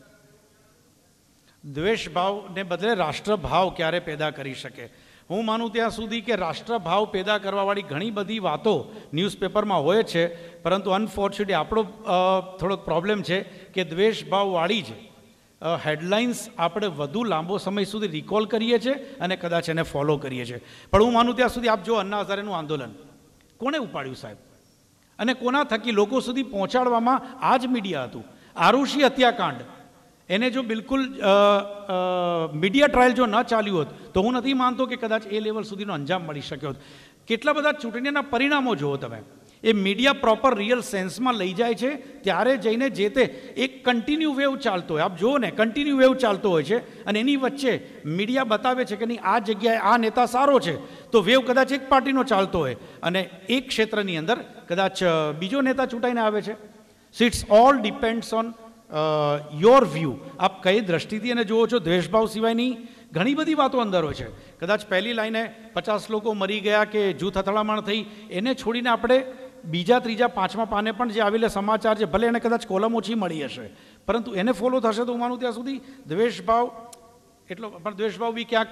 દ્વેષભાવને બદલે રાષ્ટ્રભાવ ક્યારે પેદા કરી શકે? હું માનું ત્યાં સુધી કે રાષ્ટ્રભાવ પેદા કરવાવાળી ઘણી બધી વાતો ન્યૂઝપેપરમાં હોય છે, પરંતુ અનફોર્ચ્યુનેટલી આપણો થોડોક પ્રોબ્લેમ છે કે દ્વેષભાવવાળી જ હેડલાઇન્સ આપણે વધુ લાંબો સમય સુધી રિકોલ કરીએ છીએ અને કદાચ એને ફોલો કરીએ છીએ. પણ હું માનું ત્યાં સુધી આપ જો અન્ના હઝારેનું આંદોલન કોણે ઉપાડ્યું સાહેબ, અને કોના થકી લોકો સુધી પહોંચાડવામાં આ જ મીડિયા હતું. આરુષી હત્યાકાંડ એને જો બિલકુલ મીડિયા ટ્રાયલ જો ન ચાલ્યું હોત તો હું નથી માનતો કે કદાચ એ લેવલ સુધીનો અંજામ મળી શક્યો હોત. કેટલા બધા ચૂંટણીના પરિણામો જુઓ તમે, એ મીડિયા પ્રોપર રિયલ સેન્સમાં લઈ જાય છે ત્યારે જઈને જે તે એક કન્ટિન્યુ વેવ ચાલતો હોય, આપ જુઓ ને કન્ટિન્યુ વેવ ચાલતો હોય છે અને એની વચ્ચે મીડિયા બતાવે છે કે નહીં આ જગ્યાએ આ નેતા સારો છે, તો વેવ કદાચ એક પાર્ટીનો ચાલતો હોય અને એક ક્ષેત્રની અંદર કદાચ બીજો નેતા ચૂંટાઈને આવે છે. So it's all depends on your view. આપ કઈ દ્રષ્ટિથી એને જુઓ છો. દ્વેષભાવ સિવાયની ઘણી બધી વાતો અંદર હોય છે. કદાચ પહેલી લાઈને પચાસ લોકો મરી ગયા કે જૂથ અથડામણ થઈ એને છોડીને આપણે બીજા ત્રીજા પાંચમા પાને પણ જે આવેલા સમાચાર છે, ભલે એને કદાચ કોલમ ઓછી મળી હશે પરંતુ એને ફોલો થશે તો હું માનું ત્યાં સુધી દ્વેષભાવ એટલો પણ દ્વેષભાવ બી ક્યાંક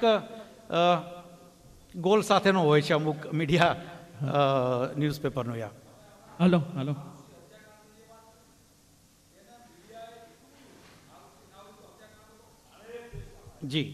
ગોલ સાથેનો હોય છે અમુક મીડિયા ન્યૂઝપેપરનો. Yeah hello hello ji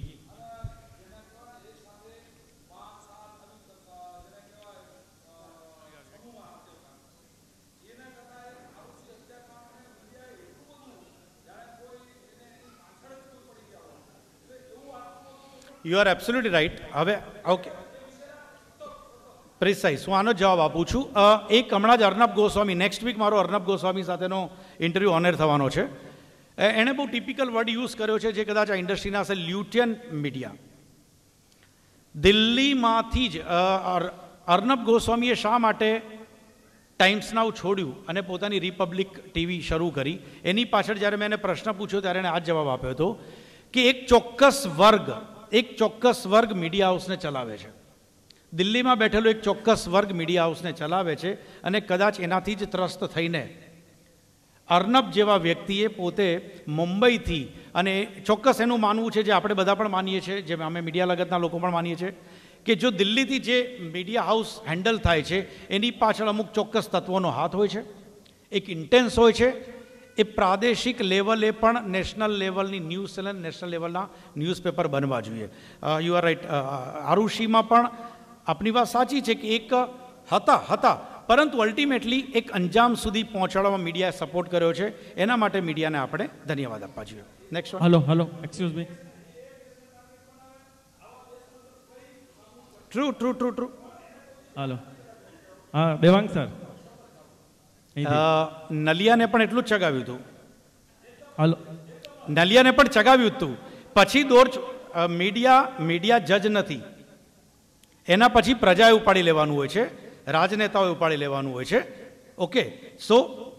you are absolutely right. હવે ઓકે પ્રિસાઇઝ હું આનો જવાબ આપું છું. એક હમણાં જ અર્નબ ગોસ્વામી, નેક્સ્ટ વીક મારો અર્નબ ગોસ્વામી સાથેનો ઇન્ટરવ્યૂ ઓનર થવાનો છે. એણે બહુ ટિપિકલ વર્ડ યુઝ કર્યો છે જે કદાચ આ ઇન્ડસ્ટ્રીના હશે, લ્યુટિયન મીડિયા. દિલ્હીમાંથી જ અર્નબ ગોસ્વામીએ શા માટે ટાઈમ્સ નાઉ છોડ્યું અને પોતાની રિપબ્લિક ટીવી શરૂ કરી, એની પાછળ જ્યારે મેં એને પ્રશ્ન પૂછ્યો ત્યારે એણે આ જ જવાબ આપ્યો હતો કે એક ચોક્કસ વર્ગ એક ચોક્કસ વર્ગ મીડિયા હાઉસને ચલાવે છે. દિલ્હીમાં બેઠેલો એક ચોક્કસ વર્ગ મીડિયા હાઉસને ચલાવે છે અને કદાચ એનાથી જ ત્રસ્ત થઈને અર્નબ જેવા વ્યક્તિએ પોતે મુંબઈથી, અને ચોક્કસ એનું માનવું છે જે આપણે બધા પણ માનીએ છીએ, જે અમે મીડિયા લગતના લોકો પણ માનીએ છીએ કે જો દિલ્હીથી જે મીડિયા હાઉસ હેન્ડલ થાય છે એની પાછળ અમુક ચોક્કસ તત્વોનો હાથ હોય છે, એક ઇન્ટેન્સ હોય છે, એ પ્રાદેશિક લેવલે પણ નેશનલ લેવલની ન્યૂઝ ચેનલ, નેશનલ લેવલના ન્યૂઝપેપર બનવા જોઈએ. You are right. આરુષીમાં પણ આપની વાત સાચી છે કે એક હતા હતા પરંતુ અલ્ટિમેટલી એક અંજામ સુધી પહોંચાડવામાં મીડિયાએ સપોર્ટ કર્યો છે. એના માટે મીડિયાને આપણે ધન્યવાદ આપવા જોઈએ. Next hello hello excuse me. True true true true hello હા દેવાંગ સર. નલિયાને પણ એટલું જ ચગાવ્યું હતું. હલો નલિયાને પણ ચગાવ્યું હતું. પછી દોર મીડિયા મીડિયા જજ નથી. એના પછી પ્રજાએ ઉપાડી લેવાનું હોય છે, રાજનેતાઓએ ઉપાડી લેવાનું હોય છે. ઓકે, સો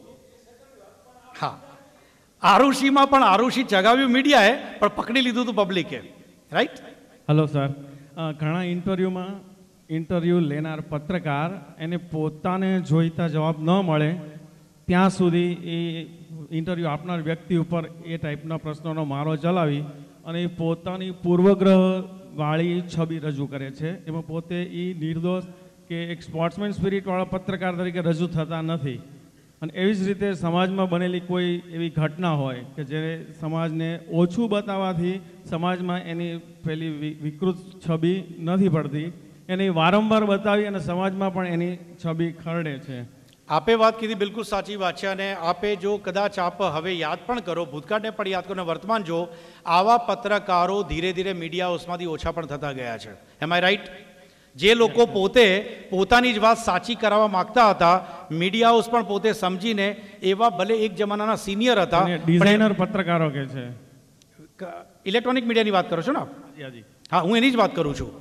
હા, આરુષીમાં પણ આરુષી ચગાવ્યું મીડિયાએ, પણ પકડી લીધું હતું પબ્લિકે. રાઈટ. Hello sir. ઘણા ઇન્ટરવ્યૂમાં ઇન્ટરવ્યૂ લેનાર પત્રકાર એને પોતાને જોઈતા જવાબ ન મળે ત્યાં સુધી એ ઇન્ટરવ્યૂ આપનાર વ્યક્તિ ઉપર એ ટાઈપના પ્રશ્નોનો મારો ચલાવી અને એ પોતાની પૂર્વગ્રહવાળી છબી રજૂ કરે છે. એમાં પોતે એ નિર્દોષ કે એક સ્પોર્ટ્સમેન સ્પિરિટવાળા પત્રકાર તરીકે રજૂ થતા નથી. અને એવી જ રીતે સમાજમાં બનેલી કોઈ એવી ઘટના હોય કે જે સમાજને ઓછું બતાવવાથી સમાજમાં એની પેલી વિકૃત છબી નથી પડતી, એને વારંવાર બતાવી અને સમાજમાં પણ એની છબી ખરડે છે. આપે વાત કીધી બિલકુલ સાચી વાત છે. અને આપે જો કદાચ આપ હવે યાદ પણ કરો, ભૂતકાળને પણ યાદ કરો, વર્તમાન જો, આવા પત્રકારો ધીરે ધીરે મીડિયા હાઉસમાંથી ઓછા પણ થતા ગયા છે. Am I right? જે લોકો પોતે પોતાની જ વાત સાચી કરાવવા માંગતા હતા, મીડિયા હાઉસ પણ પોતે સમજીને એવા ભલે એક જમાનાના સિનિયર હતા, ડિઝાઇનર પત્રકારો કે છે. ઇલેક્ટ્રોનિક મીડિયાની વાત કરો છો ને? હા, હું એની જ વાત કરું છું.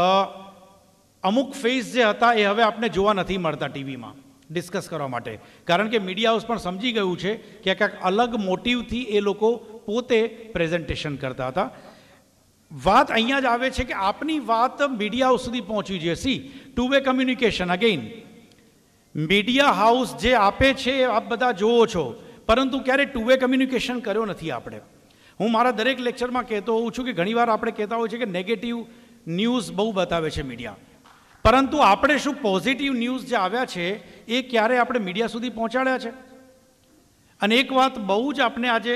અમુક ફેસ જે હતા એ હવે આપણે જોવા નથી મળતા ટીવીમાં ડિસ્કસ કરવા માટે, કારણ કે મીડિયા હાઉસ પણ સમજી ગયું છે કે ક્યાંક અલગ મોટિવથી એ લોકો પોતે પ્રેઝન્ટેશન કરતા હતા. વાત અહીંયા જ આવે છે કે આપની વાત મીડિયા હાઉસ સુધી પહોંચવી જોઈએ. See, two way communication. Again media house જે આપે છે આપ બધા જોવો છો, પરંતુ ક્યારે ટુ વે કમ્યુનિકેશન કર્યો નથી આપણે. હું મારા દરેક લેક્ચરમાં કહેતો હોઉં છું કે ઘણીવાર આપણે કહેતા હોઈએ છીએ કે નેગેટિવ ન્યૂઝ બહુ બતાવે છે મીડિયા, પરંતુ આપણે શું પોઝિટિવ ન્યૂઝ જે આવ્યા છે એ ક્યારે આપણે મીડિયા સુધી પહોંચાડ્યા છે? અને એક વાત બહુ જ આપણે આજે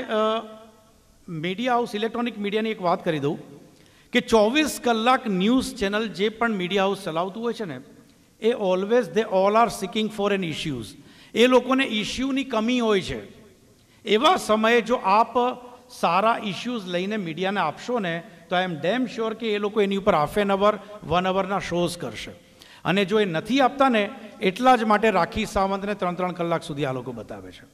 મીડિયા હાઉસ, ઇલેક્ટ્રોનિક મીડિયાની એક વાત કરી દઉં કે ચોવીસ કલાક ન્યૂઝ ચેનલ જે પણ મીડિયા હાઉસ ચલાવતું હોય છે ને, એ always they all are seeking for an issues. એ લોકોને ઇશ્યુની કમી હોય છે. એવા સમયે જો આપ સારા ઇશ્યુઝ લઈને મીડિયાને આપશો ને, તો આઈ એમ ડેમ શ્યોર કે એ લોકો એની ઉપર હાફ એન અવર વન અવરના શોઝ કરશે. અને જો એ નથી આપતા ને, એટલા જ માટે રાખી સાવંતને ત્રણ ત્રણ કલાક સુધી આ લોકો બતાવે છે.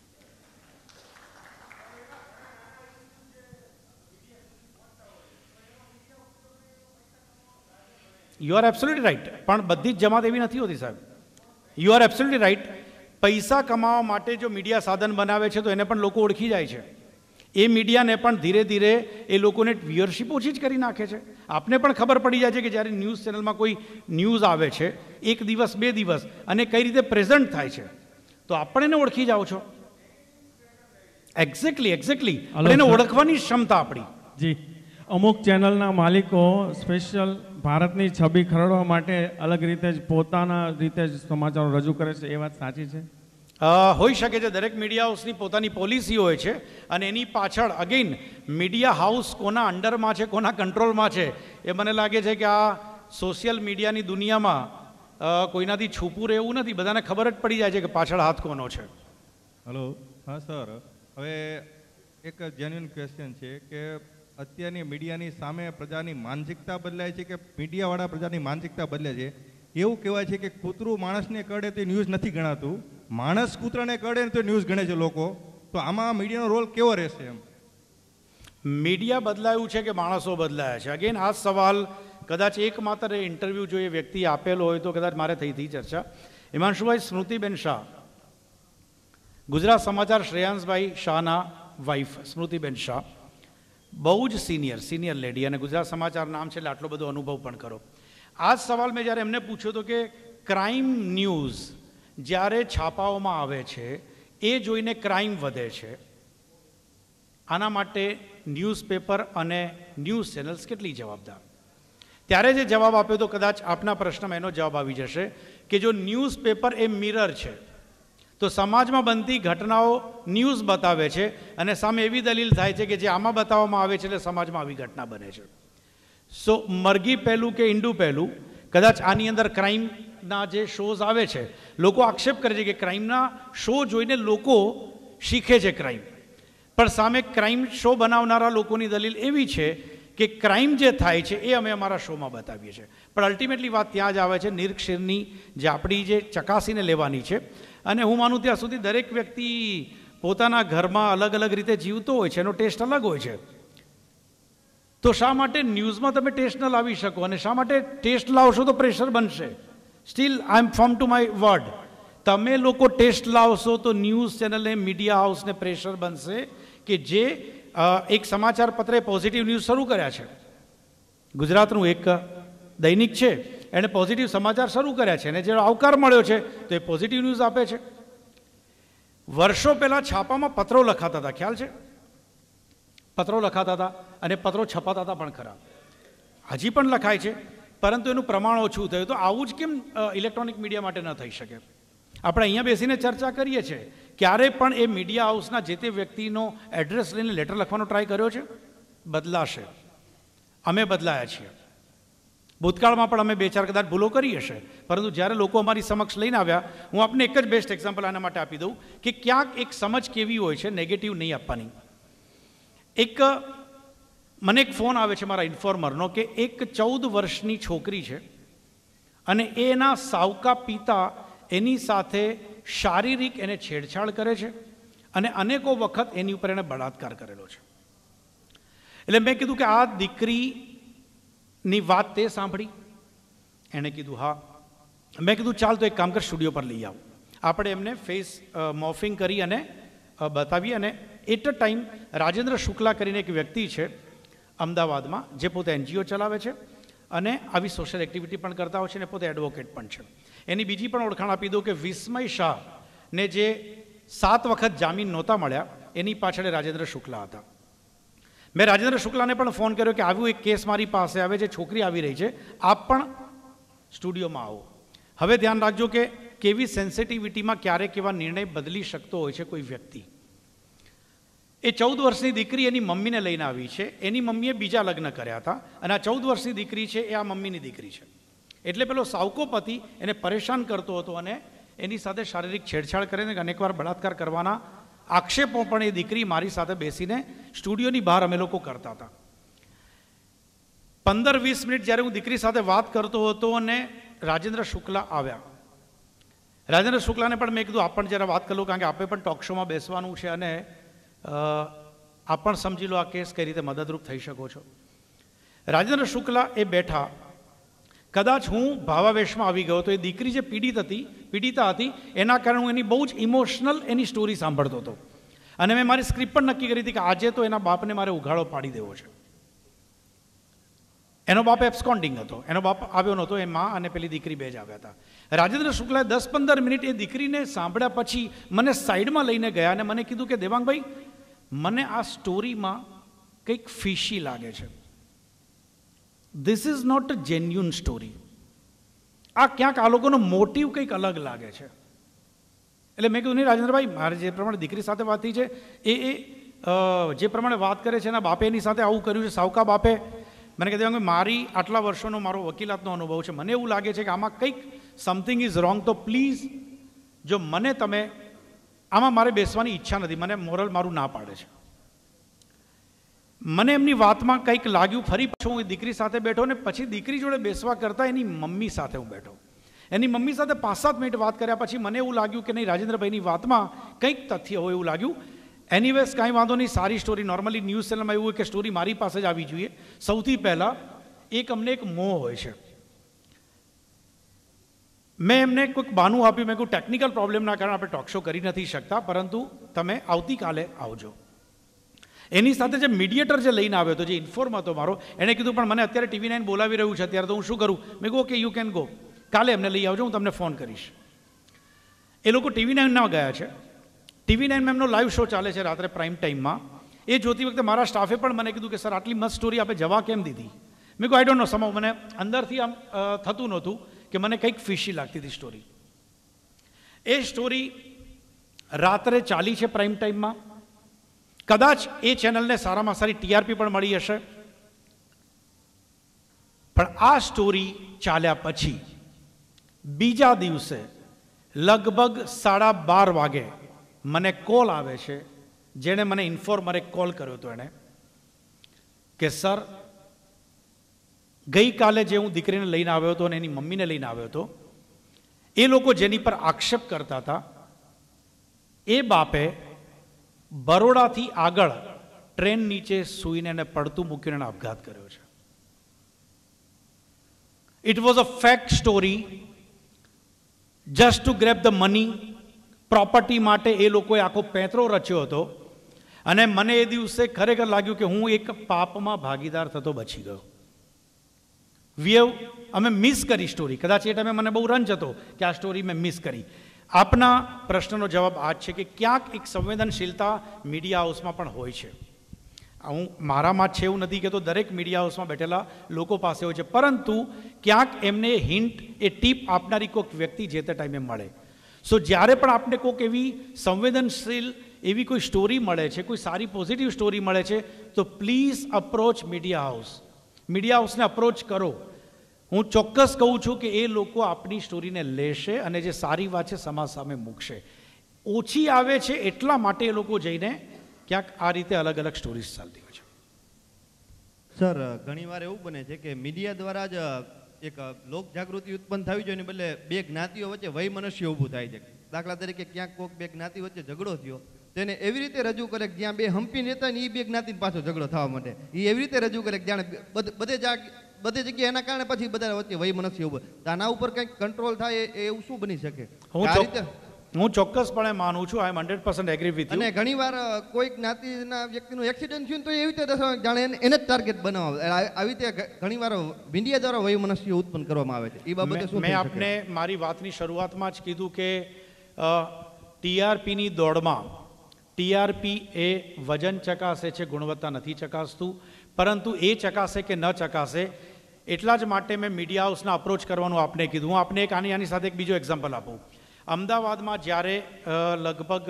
You are absolutely right. પણ બધી જ જમાત એવી નથી હોતી સાહેબ. You are absolutely right. પૈસા કમાવા માટે જો મીડિયા સાધન બનાવે છે તો એને પણ લોકો ઓળખી જાય છે. એ મીડિયાને પણ ધીરે ધીરે એ લોકોને વ્યુઅરશિપ ઓછી જ કરી નાખે છે. આપને પણ ખબર પડી જાય છે કે જ્યારે ન્યૂઝ ચેનલમાં કોઈ ન્યૂઝ આવે છે એક દિવસ બે દિવસ અને કઈ રીતે પ્રેઝન્ટ થાય છે, તો આપણે એને ઓળખી જાઓ છો. એક્ઝેક્ટલી એક્ઝેક્ટલી એને ઓળખવાની ક્ષમતા આપણી. જી, અમુક ચેનલના માલિકો સ્પેશિયલ ભારતની છબી ખરડવા માટે અલગ રીતે જ પોતાના રીતે જ સમાચારો રજૂ કરે છે. એ વાત સાચી છે? હોઈ શકે છે. દરેક મીડિયા હાઉસની પોતાની પોલિસી હોય છે અને એની પાછળ અગેઇન મીડિયા હાઉસ કોના અંડરમાં છે, કોના કંટ્રોલમાં છે, એ મને લાગે છે કે આ સોશિયલ મીડિયાની દુનિયામાં કોઈનાથી છૂપું રહેવું નથી. બધાને ખબર જ પડી જાય છે કે પાછળ હાથ કોનો છે. હલો. હા સર, હવે એક જેન્યુઅન ક્વેશ્ચન છે કે અત્યારની મીડિયાની સામે પ્રજાની માનસિકતા બદલાય છે કે મીડિયાવાળા પ્રજાની માનસિકતા બદલે છે? એવું કહેવાય છે કે કૂતરું માણસને કરડે તો ન્યૂઝ નથી ગણાતું, માણસ કૂતરાને કરડે તો ન્યૂઝ ગણે છે લોકો. તો આમાં મીડિયાનો રોલ કેવો રહેશે? એમ મીડિયા બદલાયું છે કે માણસો બદલાયા છે? અગેન આ સવાલ કદાચ એક માત્ર ઇન્ટરવ્યૂ જો એ વ્યક્તિ આપેલો હોય તો કદાચ મારે થઈ હતી ચર્ચા. હિમાંશુભાઈ, સ્મૃતિબેન શાહ, ગુજરાત સમાચાર શ્રેયાંશભાઈ શાહના વાઇફ સ્મૃતિબેન શાહ, બહુ જ સિનિયર સિનિયર લેડી, અને ગુજરાત સમાચાર નામ છે એટલે આટલો બધો અનુભવ પણ કરો. આ જ સવાલ મેં જ્યારે એમને પૂછ્યો હતો કે ક્રાઇમ ન્યૂઝ જ્યારે છાપાઓમાં આવે છે એ જોઈને ક્રાઇમ વધે છે, આના માટે ન્યૂઝપેપર અને ન્યૂઝ ચેનલ્સ કેટલી જવાબદાર? ત્યારે જે જવાબ આપ્યો તો કદાચ આપના પ્રશ્નમાં એનો જવાબ આવી જશે કે જો ન્યૂઝપેપર એ મિરર છે, તો સમાજમાં બનતી ઘટનાઓ ન્યૂઝ બતાવે છે અને સામે એવી દલીલ થાય છે કે જે આમાં બતાવવામાં આવે છે એટલે સમાજમાં આવી ઘટના બને છે. સો મરઘી પહેલું કે ઈંડું પહેલું, કદાચ આની અંદર ક્રાઇમના જે શોઝ આવે છે, લોકો આક્ષેપ કરે છે કે ક્રાઇમના શો જોઈને લોકો શીખે છે ક્રાઇમ, પણ સામે ક્રાઇમ શો બનાવનારા લોકોની દલીલ એવી છે કે ક્રાઇમ જે થાય છે એ અમે અમારા શોમાં બતાવીએ છીએ. પણ અલ્ટિમેટલી વાત ત્યાં જ આવે છે નિરક્ષીરની જે આપણી જે ચકાસીને લેવાની છે. અને હું માનું ત્યાં સુધી દરેક વ્યક્તિ પોતાના ઘરમાં અલગ અલગ રીતે જીવતો હોય છે, એનો ટેસ્ટ અલગ હોય છે. તો શા માટે ન્યૂઝમાં તમે ટેસ્ટ ન લાવી શકો, અને શા માટે ટેસ્ટ લાવશો તો પ્રેશર બનશે. Still I am firm to my word. તમે લોકો ટેસ્ટ લાવશો તો ન્યૂઝ ચેનલને, મીડિયા હાઉસને પ્રેશર બનશે કે જે એક સમાચાર પત્રે પોઝિટિવ ન્યૂઝ શરૂ કર્યા છે. ગુજરાતનું એક દૈનિક છે, એણે પોઝિટિવ સમાચાર શરૂ કર્યા છે અને જે આવકાર મળ્યો છે તો એ પોઝિટિવ ન્યૂઝ આપે છે. વર્ષો પહેલાં છાપામાં પત્રો લખાતા હતા, ખ્યાલ છે? પત્રો લખાતા હતા અને પત્રો છપાતા હતા પણ ખરા, હજી પણ લખાય છે, પરંતુ એનું પ્રમાણ ઓછું થયું. તો આવું જ કેમ ઇલેક્ટ્રોનિક મીડિયા માટે ન થઈ શકે? આપણે અહીંયા બેસીને ચર્ચા કરીએ છીએ, ક્યારે પણ એ મીડિયા હાઉસના જે તે વ્યક્તિનો એડ્રેસ લઈને લેટર લખવાનો ટ્રાય કર્યો છે? બદલાશે, અમે બદલાયા છીએ. ભૂતકાળમાં પણ અમે બે ચાર કદાચ ભૂલો કરી હશે, પરંતુ જ્યારે લોકો અમારી સમક્ષ લઈને આવ્યા, હું આપને એક જ બેસ્ટ એક્ઝામ્પલ આના માટે આપી દઉં કે ક્યાંક એક સમજ કેવી હોય છે, નેગેટિવ નહીં આપવાની. એક મને એક ફોન આવે છે મારા ઇન્ફોર્મરનો કે એક ચૌદ વર્ષની છોકરી છે અને એના સાવકા પિતા એની સાથે શારીરિક એને છેડછાડ કરે છે અને અનેકો વખત એની ઉપર એને બળાત્કાર કરેલો છે. એટલે મેં કીધું કે આ દીકરીની વાત તે સાંભળી? એણે કીધું હા. મેં કીધું ચાલ તો એક કામ કર, સ્ટુડિયો પર લઈ આવ, આપણે એમને ફેસ મોફિંગ કરી અને બતાવીએ. અને at a time Rajendra Shukla કરીને એક વ્યક્તિ છે અમદાવાદમાં, જે પોતે એનજીઓ ચલાવે છે અને આવી સોશિયલ એક્ટિવિટી પણ કરતા હોય છે અને પોતે એડવોકેટ પણ છે. એની બીજી પણ ઓળખાણ આપી દઉં કે વિસ્મય શાહ ને જે સાત વખત જામીન નહોતા મળ્યા, એની પાછળ રાજેન્દ્ર શુક્લા હતા. મેં રાજેન્દ્ર શુક્લાને પણ ફોન કર્યો કે આવ્યું એક કેસ મારી પાસે આવે છે, છોકરી આવી રહી છે, આપ પણ સ્ટુડિયોમાં આવો. હવે ધ્યાન રાખજો કે કેવી સેન્સિટિવિટીમાં ક્યારેક એવા નિર્ણય બદલી શકતો હોય છે કોઈ વ્યક્તિ. એ ચૌદ વર્ષની દીકરી એની મમ્મીને લઈને આવી છે. એની મમ્મીએ બીજા લગ્ન કર્યા હતા અને આ ચૌદ વર્ષની દીકરી છે એ આ મમ્મીની દીકરી છે. એટલે પેલો સાવકો પતિ એને પરેશાન કરતો હતો અને એની સાથે શારીરિક છેડછાડ કરીને અનેકવાર બળાત્કાર કરવાના આક્ષેપો પણ એ દીકરી મારી સાથે બેસીને સ્ટુડિયોની બહાર અમે લોકો કરતા હતા. પંદર વીસ મિનિટ જ્યારે હું દીકરી સાથે વાત કરતો હતો અને રાજેન્દ્ર શુક્લા આવ્યા. રાજેન્દ્ર શુક્લાને પણ મેં કીધું આપ પણ જરા વાત કરી લો, કારણ કે આપે પણ ટોક શોમાં બેસવાનું છે અને આપ પણ સમજી લો આ કેસ કઈ રીતે મદદરૂપ થઈ શકો છો. રાજેન્દ્ર શુક્લા એ બેઠા, કદાચ હું ભાવાવેશમાં આવી ગયો તો એ દીકરી જે પીડિત હતી પીડિતા હતી એના કારણે હું એની બહુ જ ઇમોશનલ એની સ્ટોરી સાંભળતો હતો અને મેં મારી સ્ક્રિપ્ટ પણ નક્કી કરી હતી કે આજે તો એના બાપને મારે ઉઘાડો પાડી દેવો છે. એનો બાપ એબ્સ્કોન્ડિંગ હતો, એનો બાપ આવ્યો નહોતો, એ મા અને પેલી દીકરી બે જ આવ્યા હતા. રાજેન્દ્ર શુક્લાએ દસ પંદર મિનિટ એ દીકરીને સાંભળ્યા પછી મને સાઈડમાં લઈને ગયા અને મને કીધું કે દેવાંગભાઈ, મને આ સ્ટોરીમાં કંઈક ફિશી લાગે છે. This is not a genuine story. આ ક્યાંક આ લોકોનો મોટિવ કંઈક અલગ લાગે છે. એટલે મેં કીધું નહીં રાજેન્દ્રભાઈ, મારે જે પ્રમાણે દીકરી સાથે વાત થઈ છે એ એ જે પ્રમાણે વાત કરે છે એના બાપે એની સાથે આવું કર્યું છે, સાવકા બાપે. મને કહેતા કે મારી આટલા વર્ષોનો મારો વકીલાતનો અનુભવ છે, મને એવું લાગે છે કે આમાં કંઈક સમથિંગ ઇઝ રોંગ. તો પ્લીઝ જો મને તમે આમાં મારે બેસવાની ઈચ્છા નથી, મને મોરલ મારું ના પાડે છે. મને એમની વાતમાં કંઈક લાગ્યું, ફરી પાછું હું દીકરી સાથે બેઠો ને પછી દીકરી જોડે બેસવા કરતાં એની મમ્મી સાથે હું બેઠો. એની મમ્મી સાથે પાંચ સાત મિનિટ વાત કર્યા પછી મને એવું લાગ્યું કે નહીં, રાજેન્દ્રભાઈની વાતમાં કંઈક તથ્ય હોય એવું લાગ્યું. એનીવેઝ કાંઈ વાંધો નહીં, સારી સ્ટોરી. નોર્મલી ન્યૂઝ ચેનલમાં એવું હોય કે સ્ટોરી મારી પાસે જ આવી જોઈએ. સૌથી પહેલાં એક અમને એક મોહ હોય છે. મેં એમને કોઈક બાનું આપ્યું, મેં કોઈ ટેકનિકલ પ્રોબ્લેમના કારણે આપણે ટોક શો કરી નથી શકતા, પરંતુ તમે આવતીકાલે આવજો. એની સાથે જે મીડિયેટર જે લઈને આવ્યો હતો, જે ઇન્ફોર્મ હતો મારો, એણે કીધું પણ મને અત્યારે ટીવી નાઇન બોલાવી રહ્યું છે, અત્યારે તો હું શું કરું? મેં કહું ઓકે યુ કેન ગો, કાલે એમને લઈ આવજો, હું તમને ફોન કરીશ. એ લોકો ટીવી નાઇનના ગયા છે. ટીવી નાઇનમાં એમનો લાઈવ શો ચાલે છે રાત્રે પ્રાઇમ ટાઈમમાં. એ જોતી વખતે મારા સ્ટાફે પણ મને કીધું કે સર આટલી મસ્ત સ્ટોરી આપણે જવા કેમ દીધી? મેં કહું આઈ ડોન્ટ નો, સમવ મને અંદરથી આમ થતું નહોતું કે મને કંઈક ફિશી લાગતી હતી સ્ટોરી. એ સ્ટોરી રાત્રે ચાલી છે પ્રાઇમ ટાઈમમાં, કદાચ એ ચેનલને સારામાં સારી ટીઆરપી પણ મળી હશે, પણ આ સ્ટોરી ચાલ્યા પછી બીજા દિવસે લગભગ સાડા બાર વાગે મને કોલ આવે છે, જેણે મને ઇન્ફોર્મરે કોલ કર્યો હતો એણે કે સર, ગઈકાલે જે હું દીકરીને લઈને આવ્યો હતો અને એની મમ્મીને લઈને આવ્યો હતો, એ લોકો જેની પર આક્ષેપ કરતા હતા એ બાપે બરોડાથી આગળ ટ્રેન નીચે સૂઈને એને પડતું મૂકીને એને આપઘાત કર્યો છે. It was a fact story, just to grab the money, property માટે એ લોકોએ આખો પેંતરો રચ્યો હતો. અને મને એ દિવસે ખરેખર લાગ્યું કે હું એક પાપમાં ભાગીદાર થતો બચી ગયો. વી હેવ અમે મિસ કરી સ્ટોરી. કદાચ એ ટાઈમે મને બહુ રંજ હતો કે આ સ્ટોરી મેં મિસ કરી. આપના પ્રશ્નનો જવાબ આ જ છે કે ક્યાંક એક સંવેદનશીલતા મીડિયા હાઉસમાં પણ હોય છે. હું મારામાં જ છે એવું નથી કહેતો, દરેક મીડિયા હાઉસમાં બેઠેલા લોકો પાસે હોય છે, પરંતુ ક્યાંક એમને હિન્ટ, એ ટીપ આપનારી કોઈક વ્યક્તિ જે તે ટાઈમે મળે. સો જ્યારે પણ આપને કોઈક એવી સંવેદનશીલ એવી કોઈ સ્ટોરી મળે છે, કોઈ સારી પોઝિટિવ સ્ટોરી મળે છે, તો please approach media house. Media હાઉસને અપ્રોચ કરો. હું ચોક્કસ કહું છું કે એ લોકો આપણી સ્ટોરીને લેશે અને જે સારી વાત છે સમાજ સામે મૂકશે. ઓછી આવે છે એટલા માટે એ લોકો જઈને ક્યાંક આ રીતે અલગ અલગ સ્ટોરીઝ ચાલતી હોય છે. સર, ઘણીવાર એવું બને છે કે મીડિયા દ્વારા જ એક લોક જાગૃતિ ઉત્પન્ન થવી જોઈએ, બદલે બે જ્ઞાતિઓ વચ્ચે વૈમનસ્ય ઊભું થાય છે. દાખલા તરીકે ક્યાંક કોઈક બે જ્ઞાતિ વચ્ચે ઝઘડો થયો, તેને એવી રીતે રજૂ કરે કે જ્યાં બે હંપી નેતા ને એ બે જ્ઞાતિ પાછો ઝઘડો થવા માટે એ એવી રીતે રજૂ કરે કે જાણે બધે બધે જગ્યાએ એના કારણે પછી બધા વચ્ચે વૈમનસ્ય ઊભું. આના ઉપર કંઈક કંટ્રોલ થાય એ એવું શું બની શકે? હું આ રીતે હું ચોક્કસપણે માનું છું. I am hundred percent agree with you. અને ઘણીવાર કોઈ જ્ઞાતિના વ્યક્તિનું એક્સિડન્ટ થયું તો એવી રીતે જાણે એને જ ટાર્ગેટ બનાવવા, આવી રીતે ઘણીવાર મીડિયા દ્વારા વૈમનસ્ય ઉત્પન્ન કરવામાં આવે છે. એ બાબતે શું મેં આપને મારી વાતની શરૂઆતમાં જ કીધું કે ટીઆરપીની દોડમાં ટીઆરપી એ વજન ચકાસે છે, ગુણવત્તા નથી ચકાસતું, પરંતુ એ ચકાસે કે ન ચકાસે એટલા જ માટે મેં મીડિયા હાઉસના અપ્રોચ કરવાનું આપને કીધું. હું આપને એક આની આની સાથે એક બીજો એક્ઝામ્પલ આપું. અમદાવાદમાં જ્યારે લગભગ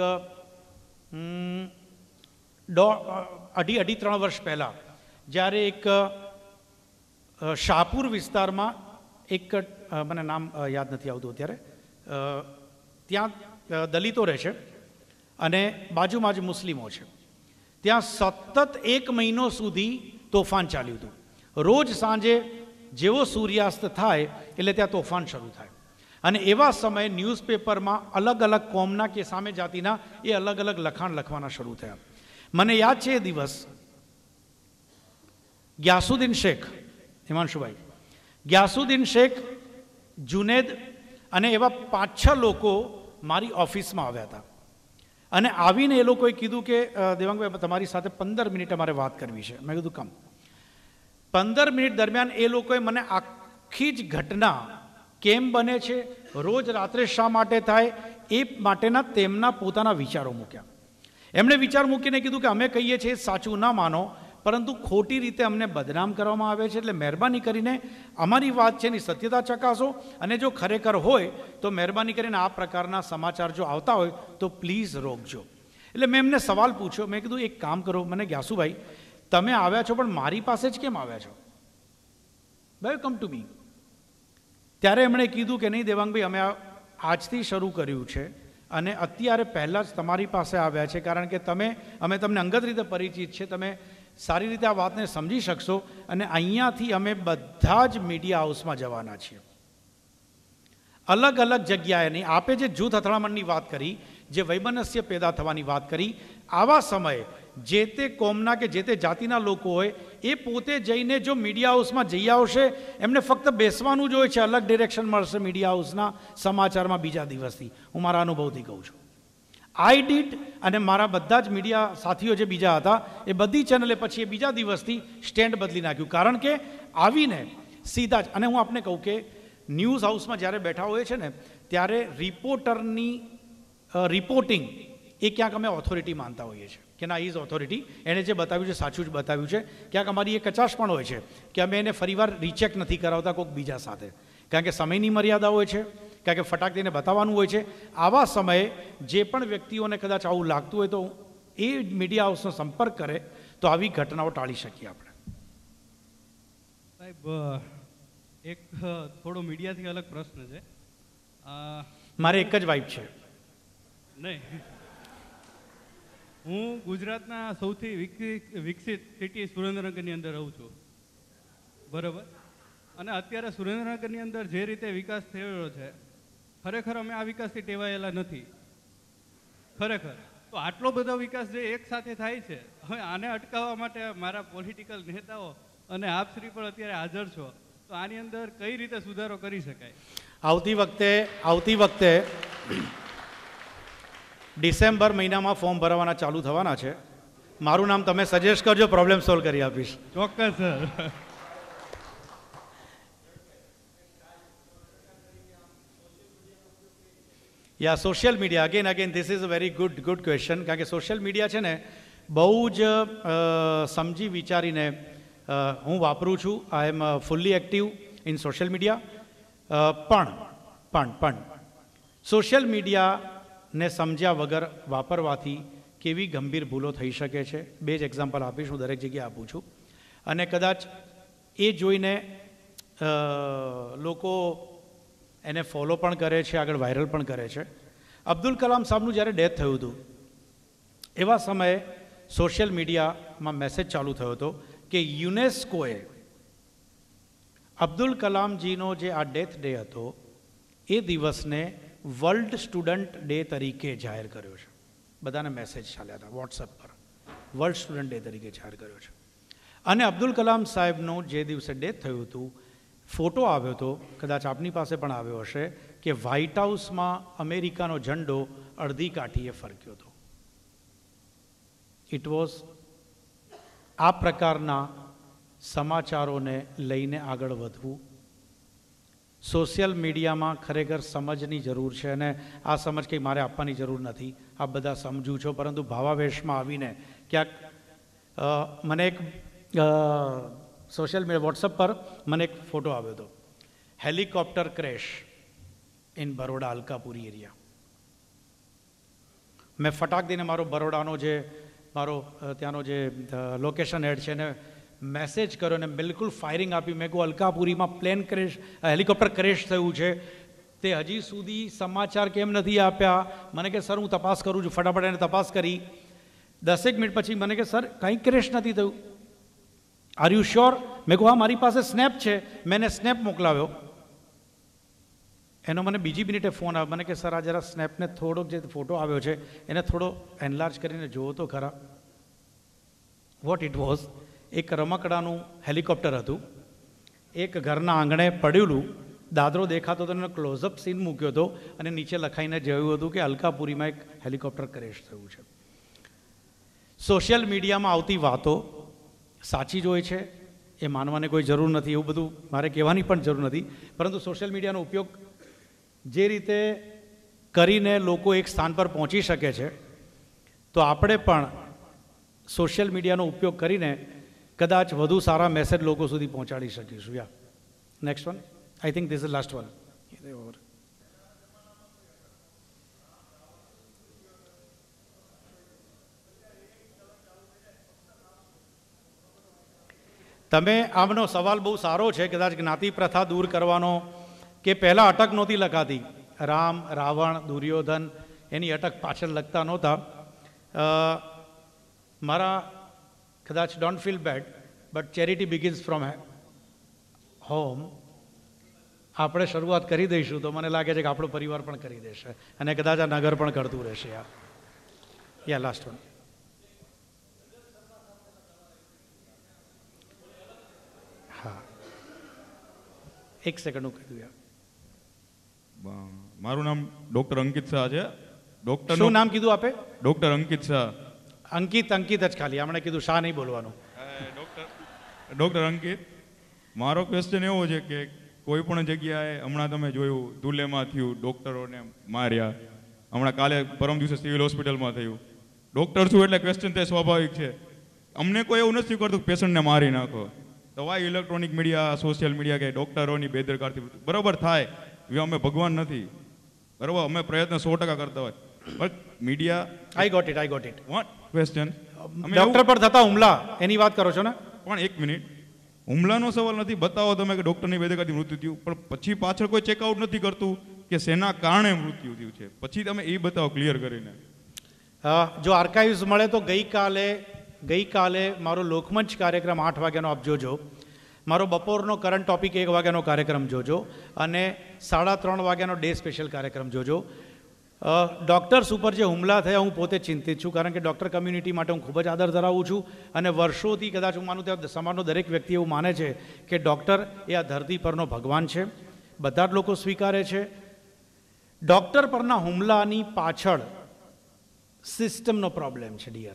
દોઢ અઢી અઢી ત્રણ વર્ષ પહેલાં જ્યારે એક શાહપુર વિસ્તારમાં એક, મને નામ યાદ નથી આવતું અત્યારે, ત્યાં દલિતો રહે છે અને બાજુમાં જ મુસ્લિમો છે. ત્યાં સતત એક મહિનો સુધી તોફાન ચાલ્યું હતું. રોજ સાંજે જેવો સૂર્યાસ્ત થાય એટલે ત્યાં તોફાન શરૂ થાય. અને એવા સમયે ન્યૂઝપેપરમાં અલગ અલગ કોમના કે સામે જાતિના એ અલગ અલગ લખાણ લખવાના શરૂ થયા. મને યાદ છે એ દિવસ ગ્યાસુદ્દીન શેખ, હિમાંશુભાઈ, ગ્યાસુદ્દીન શેખ, જુનેદ અને એવા પાંચ છ લોકો મારી ઓફિસમાં આવ્યા હતા. અને આવીને એ લોકોએ કીધું કે દેવાંગભાઈ, તમારી સાથે પંદર મિનિટ અમારે વાત કરવી છે. મેં કીધું કમ. પંદર મિનિટ દરમિયાન એ લોકોએ મને આખી જ ઘટના કેમ બને છે, રોજ રાત્રે શા માટે થાય, એ માટેના તેમના પોતાના વિચારો મૂક્યા. એમણે વિચાર મૂકીને કીધું કે અમે કહીએ છીએ સાચું ના માનો, પરંતુ ખોટી રીતે અમને બદનામ કરવામાં આવે છે, એટલે મહેરબાની કરીને અમારી વાત છે એની સત્યતા ચકાસો, અને જો ખરેખર હોય તો મહેરબાની કરીને આ પ્રકારના સમાચાર જો આવતા હોય તો પ્લીઝ રોકજો. એટલે મેં એમને સવાલ પૂછ્યો. મેં કીધું એક કામ કરો, મને ગ્યાસુભાઈ, તમે આવ્યા છો પણ મારી પાસે જ કેમ આવ્યા છો? ભાઈ કમ ટુ મી. ત્યારે એમણે કીધું કે નહીં દેવાંગભાઈ, અમે આજથી શરૂ કર્યું છે અને અત્યારે પહેલાં જ તમારી પાસે આવ્યા છે, કારણ કે તમે અમે તમને અંગત રીતે પરિચિત છે, તમે સારી રીતે આ વાતને સમજી શકશો, અને અહીંયાથી અમે બધા જ મીડિયા હાઉસમાં જવાના છીએ, અલગ અલગ જગ્યાએ. નહીં, આપે જે જૂથ અથડામણની વાત કરી, જે વૈમનસ્ય પેદા થવાની વાત કરી, આવા સમયે જે તે કોમના કે જે તે જાતિના લોકો હોય એ પોતે જઈને જો મીડિયા હાઉસમાં જઈ આવશે, એમને ફક્ત બેસવાનું જ હોય છે, અલગ ડિરેક્શન મળશે મીડિયા હાઉસના સમાચારમાં બીજા દિવસથી. હું મારા અનુભવથી કહું છું. આઈ ડીડ, અને મારા બધા જ મીડિયા સાથીઓ જે બીજા હતા એ બધી ચેનલે પછી એ બીજા દિવસથી સ્ટેન્ડ બદલી નાખ્યું, કારણ કે આવીને સીધા જ. અને હું આપને કહું કે ન્યૂઝ હાઉસમાં જ્યારે બેઠા હોય છે ને, ત્યારે રિપોર્ટરની રિપોર્ટિંગ એ ક્યાંક અમે ઓથોરિટી માનતા હોઈએ છીએ કે ના, ઇઝ ઓથોરિટી, એણે જે બતાવ્યું છે સાચું જ બતાવ્યું છે. ક્યાંક અમારી એ કચાશ પણ હોય છે કે અમે એને ફરીવાર રીચેક નથી કરાવતા કોઈક બીજા સાથે, કારણ કે સમયની મર્યાદા હોય છે, કારણ કે ફટાક દઈને બતાવવાનું હોય છે. આવા સમયે જે પણ વ્યક્તિઓને કદાચ આવું લાગતું હોય તો એ મીડિયા હાઉસનો સંપર્ક કરે તો આવી ઘટનાઓ ટાળી શકીએ આપણે. સાહેબ, એક થોડો મીડિયાથી અલગ પ્રશ્ન છે. મારે એક જ વાઇફ છે. નહીં, હું ગુજરાતના સૌથી વિકસિત સિટી સુરેન્દ્રનગરની અંદર રહું છું, બરાબર? અને અત્યારે સુરેન્દ્રનગરની અંદર જે રીતે વિકાસ થયો છે, ખરેખર અમે આ વિકાસથી ટેવાયેલા નથી. ખરેખર તો આટલો બધો વિકાસ જે એક સાથે થાય છે, હવે આને અટકાવવા માટે મારા પોલિટિકલ નેતાઓ અને આપ શ્રી પણ અત્યારે હાજર છો, તો આની અંદર કઈ રીતે સુધારો કરી શકાય? આવતી વખતે આવતી વખતે ડિસેમ્બર મહિનામાં ફોર્મ ભરવાના ચાલુ થવાના છે. મારું નામ તમે સજેસ્ટ કરજો, પ્રોબ્લેમ સોલ્વ કરી આપીશ. ચોક્કસ sir. Yeah social media, again again this is a very good good question. કારણ કે સોશિયલ મીડિયા છે ને બહુ જ સમજી વિચારીને હું વાપરું છું. I am fully active in social media. પણ પણ પણ સોશિયલ મીડિયાને સમજ્યા વગર વાપરવાથી કેવી ગંભીર ભૂલો થઈ શકે છે, બે જ એક્ઝામ્પલ આપીશ, હું દરેક જગ્યાએ આપું છું. અને કદાચ એ જોઈને લોકો એને ફોલો પણ કરે છે, આગળ વાયરલ પણ કરે છે. અબ્દુલ કલામ સાહેબનું જ્યારે ડેથ થયું હતું એવા સમયે સોશિયલ મીડિયામાં મેસેજ ચાલુ થયો હતો કે યુનેસ્કોએ અબ્દુલ કલામજીનો જે આ ડેથ ડે હતો એ દિવસને વર્લ્ડ સ્ટુડન્ટ ડે તરીકે જાહેર કર્યો છે. બધાને મેસેજ ચાલ્યા હતા વોટ્સએપ પર, વર્લ્ડ સ્ટુડન્ટ ડે તરીકે જાહેર કર્યો છે. અને અબ્દુલ કલામ સાહેબનું જે દિવસે ડેથ થયું હતું, ફોટો આવ્યો હતો, કદાચ આપની પાસે પણ આવ્યો હશે, કે વ્હાઇટ હાઉસમાં અમેરિકાનો ઝંડો અડધી કાઠીએ ફરક્યો હતો. ઇટ વોઝ આ પ્રકારના સમાચારોને લઈને આગળ વધવું. સોશિયલ મીડિયામાં ખરેખર સમજની જરૂર છે, અને આ સમજ કંઈ મારે આપવાની જરૂર નથી, આપ બધા સમજુ છો. પરંતુ ભાવાવેશમાં આવીને ક્યાંક મને એક સોશિયલ મીડિયા વોટ્સઅપ પર મને એક ફોટો આવ્યો હતો, helicopter crash in Baroda Alkapuri area. મેં ફટાક દઈને મારો બરોડાનો જે મારો ત્યાંનો જે લોકેશન હેડ છે એને મેસેજ કર્યો અને બિલકુલ ફાયરિંગ આપી. મેં કહું અલકાપુરીમાં પ્લેન ક્રેશ હેલિકોપ્ટર ક્રેશ થયું છે, તે હજી સુધી સમાચાર કેમ નથી આપ્યા? મને કે સર હું તપાસ કરું છું. ફટાફટ એને તપાસ કરી. દસેક મિનિટ પછી મને કે સર કંઈ ક્રેશ નથી થયું. Are you sure? મેં કહું હા, મારી પાસે સ્નેપ છે. મેં એને સ્નેપ મોકલાવ્યો. એનો મને બીજી મિનિટે ફોન આવ્યો. મને કે સર આ જરા સ્નેપને થોડોક જે ફોટો આવ્યો છે એને થોડો એનલાર્જ કરીને જુઓ તો ખરા. વોટ ઇટ વોઝ, એક રમકડાનું હેલિકોપ્ટર હતું, એક ઘરના આંગણે પડેલું, દાદરો દેખાતો હતો, એને ક્લોઝઅપ સીન મૂક્યો હતો અને નીચે લખાઈને જોયું હતું કે અલકાપુરીમાં એક હેલિકોપ્ટર ક્રેશ થયું છે. સોશિયલ મીડિયામાં આવતી વાતો સાચી જ હોય છે, એ માનવાની કોઈ જરૂર નથી, એવું બધું મારે કહેવાની પણ જરૂર નથી. પરંતુ સોશિયલ મીડિયાનો ઉપયોગ જે રીતે કરીને લોકો એક સ્થાન પર પહોંચી શકે છે, તો આપણે પણ સોશિયલ મીડિયાનો ઉપયોગ કરીને કદાચ વધુ સારા મેસેજ લોકો સુધી પહોંચાડી શકીશું. Yeah next one, I think this is last one. તમે આમનો સવાલ બહુ સારો છે, કદાચ જ્ઞાતિ પ્રથા દૂર કરવાનો, કે પહેલાં અટક નહોતી લખાતી, રામ રાવણ દુર્યોધન એની અટક પાછળ લખતા નહોતા. મારા કદાચ don't feel bad, but charity begins from home. આપણે શરૂઆત કરી દઈશું તો મને લાગે છે કે આપણો પરિવાર પણ કરી દેશે, અને કદાચ આ નગર પણ કરતું રહેશે. Yeah yeah last one. હા, એક સેકન્ડ હું કીધું યાર. મારું નામ ડૉક્ટર અંકિત શાહ છે. ડૉક્ટર શું નામ કીધું આપે? ડૉક્ટર અંકિત શાહ. અંકિત અંકિત જ ખાલી, હમણાં કીધું શાહ નહીં બોલવાનું. ડૉક્ટર ડૉક્ટર અંકિત, મારો ક્વેશ્ચન એવો છે કે કોઈ પણ જગ્યાએ હમણાં તમે જોયું ધુલેમાં થયું, ડૉક્ટરોને માર્યા, હમણાં કાલે પરમ દિવસે સિવિલ હોસ્પિટલમાં થયું. ડૉક્ટર છું એટલે ક્વેશ્ચન તે સ્વાભાવિક છે. અમને કોઈ એવું નથી કરતું પેશન્ટને મારી નાખો, તો why electronic media, social media કે ડૉક્ટરોની બેદરકારથી મૃત્યુ? બરાબર થાય, એ અમે ભગવાન નથી, બરાબર, અમે પ્રયત્ન સો ટકા કરતા હોય, but media. I got it, I got it. What question? Doctor પર થતા હુમલા એની વાત કરો છો ને? પણ એક મિનિટ, હુમલાનો સવાલ નથી, બતાવો તમે કે ડૉક્ટરની બેદરકારથી મૃત્યુ થયું, પણ પછી પાછળ કોઈ ચેકઆઉટ નથી કરતું કે શેના કારણે મૃત્યુ થયું છે, પછી તમે એ બતાવો ક્લિયર કરીને. જો આર્કાઇવ્સ મળે તો ગઈકાલે ગઈકાલે મારો લોકમંચ કાર્યક્રમ આઠ વાગ્યાનો આપ જોજો, મારો બપોરનો કરંટ ટોપિક એક વાગ્યાનો કાર્યક્રમ જોજો, અને સાડા ત્રણ વાગ્યાનો ડે સ્પેશિયલ કાર્યક્રમ જોજો. ડૉક્ટર્સ ઉપર જે હુમલા થયા હું પોતે ચિંતિત છું, કારણ કે ડૉક્ટર કમ્યુનિટી માટે હું ખૂબ જ આદર ધરાવું છું, અને વર્ષોથી કદાચ હું માનું ત્યાં સમાજનો દરેક વ્યક્તિ એવું માને છે કે ડૉક્ટર એ આ ધરતી પરનો ભગવાન છે, બધા જ લોકો સ્વીકારે છે. ડૉક્ટર પરના હુમલાની પાછળ સિસ્ટમનો પ્રોબ્લેમ છે ડિયર.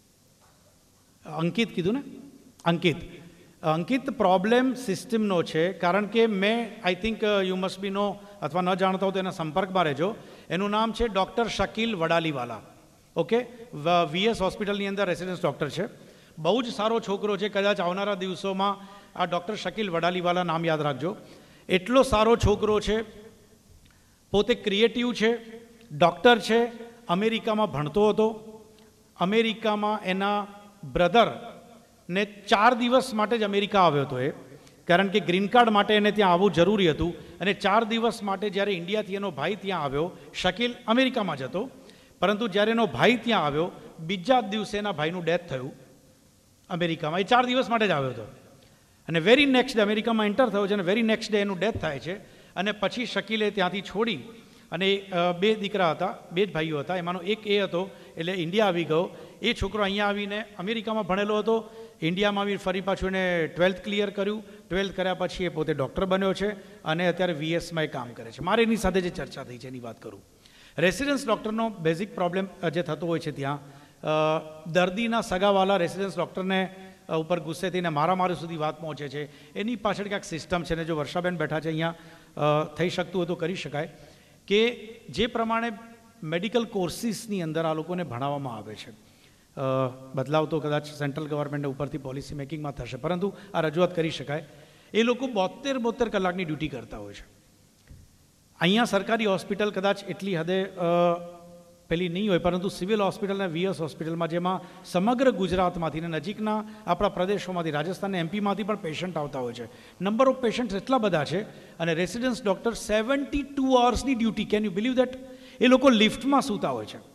અંકિત કીધું ને? અંકિત અંકિત પ્રોબ્લેમ સિસ્ટમનો છે, કારણ કે મેં I think you must be know, અથવા ન જાણતા હો તો એના સંપર્કમાં રહેજો. એનું નામ છે doctor Shakil Vadaliwala. Okay, VS હોસ્પિટલની અંદર રેસિડેન્સ ડૉક્ટર છે, બહુ જ સારો છોકરો છે. કદાચ આવનારા દિવસોમાં આ ડૉક્ટર શકીલ વડાલીવાલા નામ યાદ રાખજો. એટલો સારો છોકરો છે, પોતે ક્રિએટિવ છે, ડૉક્ટર છે, અમેરિકામાં ભણતો હતો. અમેરિકામાં એના બ્રધર ને ચાર દિવસ માટે જ અમેરિકા આવ્યો હતો એ, કારણ કે ગ્રીન કાર્ડ માટે એને ત્યાં આવવું જરૂરી હતું, અને ચાર દિવસ માટે જ્યારે ઇન્ડિયાથી એનો ભાઈ ત્યાં આવ્યો, શકીલ અમેરિકામાં જ હતો, પરંતુ જ્યારે એનો ભાઈ ત્યાં આવ્યો બીજા જ દિવસે એના ભાઈનું ડેથ થયું અમેરિકામાં. એ ચાર દિવસ માટે જ આવ્યો હતો, અને વેરી નેક્સ્ટ ડે અમેરિકામાં એન્ટર થયો છે, અને વેરી નેક્સ્ટ ડે એનું ડેથ થાય છે. અને પછી શકીલે ત્યાંથી છોડી, અને બે દીકરા હતા, બે જ ભાઈઓ હતા, એમાંનો એક એ હતો, એટલે ઇન્ડિયા આવી ગયો. એ છોકરો અહીંયા આવીને અમેરિકામાં ભણેલો હતો, ઇન્ડિયામાં આવી ફરી પાછું એને ટ્વેલ્થ ક્લિયર કર્યું. ટ્વેલ્થ કર્યા પછી એ પોતે ડૉક્ટર બન્યો છે, અને અત્યારે વીએસમાં એ કામ કરે છે. મારે એની સાથે જે ચર્ચા થઈ છે એની વાત કરું. રેસિડેન્સ ડૉક્ટરનો બેઝિક પ્રોબ્લેમ જે થતો હોય છે ત્યાં, દર્દીના સગાવાલા રેસિડેન્સ ડૉક્ટરને ઉપર ગુસ્સે થઈને મારામારી સુધી વાત પહોંચે છે. એની પાછળ ક્યાંક સિસ્ટમ છે, ને જો વર્ષાબેન બેઠા છે અહીંયા, થઈ શકતું હોય તો કરી શકાય કે જે પ્રમાણે મેડિકલ કોર્સિસની અંદર આ લોકોને ભણાવવામાં આવે છે. બદલાવ તો કદાચ સેન્ટ્રલ ગવર્મેન્ટ ઉપરથી પોલિસી મેકિંગમાં થશે, પરંતુ આ રજૂઆત કરી શકાય. એ લોકો બોતેર બોતેર કલાકની ડ્યુટી કરતા હોય છે. અહીંયા સરકારી હોસ્પિટલ કદાચ એટલી હદે પેલી નહીં હોય, પરંતુ સિવિલ હોસ્પિટલ અને વીએસ હોસ્પિટલમાં, જેમાં સમગ્ર ગુજરાતમાંથી ને નજીકના આપણા પ્રદેશોમાંથી, રાજસ્થાન અને એમપીમાંથી પણ પેશન્ટ આવતા હોય છે. નંબર ઓફ પેશન્ટ્સ એટલા બધા છે, અને રેસિડેન્સ ડૉક્ટર સેવન્ટી ટુ અવર્સની ડ્યુટી. Can you believe that? એ લોકો લિફ્ટમાં સૂતા હોય છે.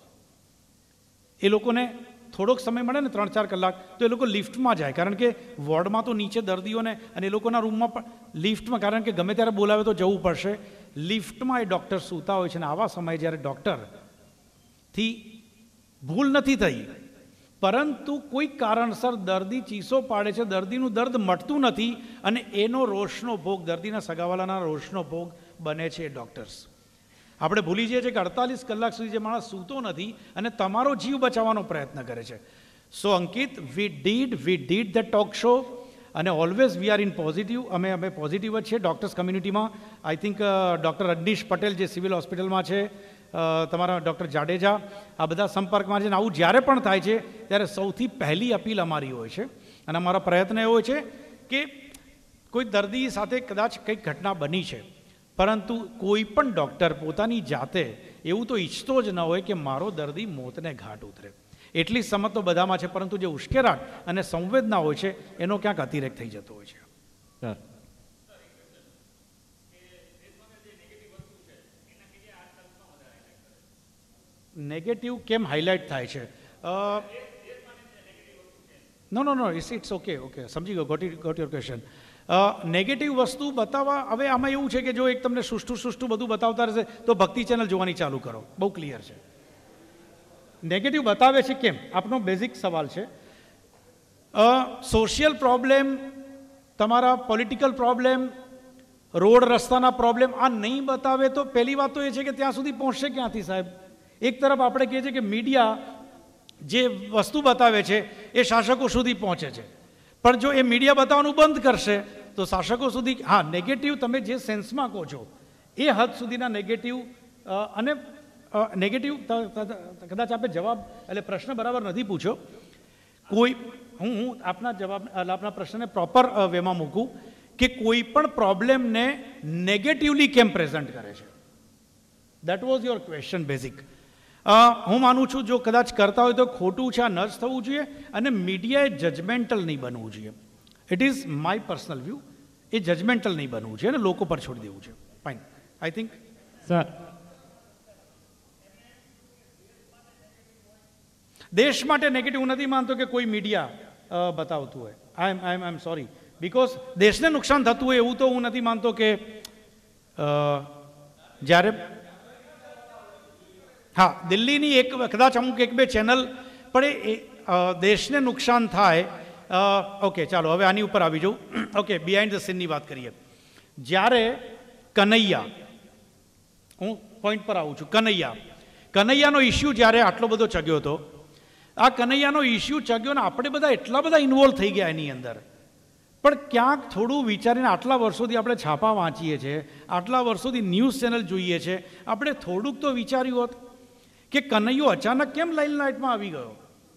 એ લોકોને થોડોક સમય મળે ને ત્રણ ચાર કલાક, તો એ લોકો લિફ્ટમાં જાય, કારણ કે વોર્ડમાં તો નીચે દર્દીઓને, અને એ લોકોના રૂમમાં પણ લિફ્ટમાં, કારણ કે ગમે ત્યારે બોલાવે તો જવું પડશે, લિફ્ટમાં એ ડૉક્ટર સૂતા હોય છે. અને આવા સમયે જ્યારે ડૉક્ટરથી ભૂલ નથી થઈ, પરંતુ કોઈ કારણસર દર્દી ચીસો પાડે છે, દર્દીનું દર્દ મટતું નથી, અને એનો રોષનો ભોગ, દર્દીના સગાવાલાના રોષનો ભોગ બને છે એ ડૉક્ટર્સ. આપણે ભૂલી જઈએ છીએ કે અડતાલીસ કલાક સુધી જે માણસ સૂતો નથી અને તમારો જીવ બચાવવાનો પ્રયત્ન કરે છે. So Ankit, we did we did the talk show, અને always we are in positive. અમે અમે પોઝિટિવ જ છીએ ડૉક્ટર્સ કમ્યુનિટીમાં. I think doctor Rajnish Patel જે સિવિલ હોસ્પિટલમાં છે, તમારા ડૉક્ટર જાડેજા, આ બધા સંપર્કમાં છે. અને આવું જ્યારે પણ થાય છે ત્યારે સૌથી પહેલી અપીલ અમારી હોય છે, અને અમારો પ્રયત્ન એવો હોય છે કે કોઈ દર્દી સાથે કદાચ કંઈક ઘટના બની છે, પરંતુ કોઈ પણ ડૉક્ટર પોતાની જાતે એવું તો ઈચ્છતો જ ન હોય કે મારો દર્દી મોતને ઘાટ ઉતરે. એટલી સમજ તો બધામાં છે, પરંતુ જે ઉશ્કેરાટ અને સંવેદના હોય છે એનો ક્યાંક અતિરેક થઈ જતો હોય છે. સર, નેગેટિવ કેમ હાઇલાઇટ થાય છે? No no no it's it's okay okay સમજી ગયો. Got it got your question. Negative વસ્તુ બતાવવા, હવે આમાં એવું છે કે જો એક તમને સુષ્ઠું સુષ્ઠું બધું બતાવતા રહેશે તો ભક્તિ ચેનલ જોવાની ચાલુ કરો. બહુ ક્લિયર છે. નેગેટિવ બતાવે છે કેમ? આપનો બેઝિક સવાલ છે. સોશિયલ પ્રોબ્લેમ, તમારા પોલિટિકલ પ્રોબ્લેમ, રોડ રસ્તાના પ્રોબ્લેમ આ નહીં બતાવે તો પહેલી વાત તો એ છે કે ત્યાં સુધી પહોંચશે ક્યાંથી સાહેબ? એક તરફ આપણે કહીએ છીએ કે મીડિયા જે વસ્તુ બતાવે છે એ શાસકો સુધી પહોંચે છે, પણ જો એ મીડિયા બતાવવાનું બંધ કરશે તો શાસકો સુધી, હા નેગેટિવ તમે જે સેન્સમાં કહો છો એ હદ સુધીના નેગેટિવ, અને નેગેટિવ કદાચ આપે જવાબ, એટલે પ્રશ્ન બરાબર નથી પૂછ્યો. કોઈ હું હું આપના જવાબ આપના પ્રશ્નને પ્રોપર વેમાં મૂકું કે કોઈ પણ પ્રોબ્લેમને નેગેટિવલી કેમ પ્રેઝન્ટ કરે છે. That was your question basic. હું માનું છું જો કદાચ કરતા હોય તો ખોટું છે, આ ન જ થવું જોઈએ, અને મીડિયાએ જજમેન્ટલ નહીં બનવું જોઈએ. It is my personal view. એ જજમેન્ટલ નહીં બનવું છે અને લોકો પર છોડી દેવું છે. ફાઇન. આઈ થિંક સર દેશ માટે નેગેટિવ નથી માનતો કે કોઈ મીડિયા બતાવતું હોય. આઈ એમ આઈ એમ આઈ એમ સોરી, બિકોઝ દેશને નુકસાન થતું હોય એવું તો હું નથી માનતો કે જ્યારે હા દિલ્હીની એક કદાચ અમુક એક બે ચેનલ પણ એ દેશને નુકસાન થાય. ઓકે ચાલો હવે આની ઉપર આવી જાઉં. ઓકે, બિહાઇન્ડ ધ સીનની વાત કરીએ. જ્યારે કનૈયા, હું પોઈન્ટ પર આવું છું, કનૈયા કનૈયાનો ઇસ્યુ જ્યારે આટલો બધો ચગ્યો હતો, આ કનૈયાનો ઇસ્યુ ચગ્યો ને આપણે બધા એટલા બધા ઇન્વોલ્વ થઈ ગયા એની અંદર, પણ ક્યાંક થોડું વિચારીને આટલા વર્ષોથી આપણે છાપા વાંચીએ છીએ, આટલા વર્ષોથી ન્યૂઝ ચેનલ જોઈએ છે, આપણે થોડુંક તો વિચાર્યું હોત કે કનૈયો અચાનક કેમ લાઇમલાઇટમાં આવી ગયો.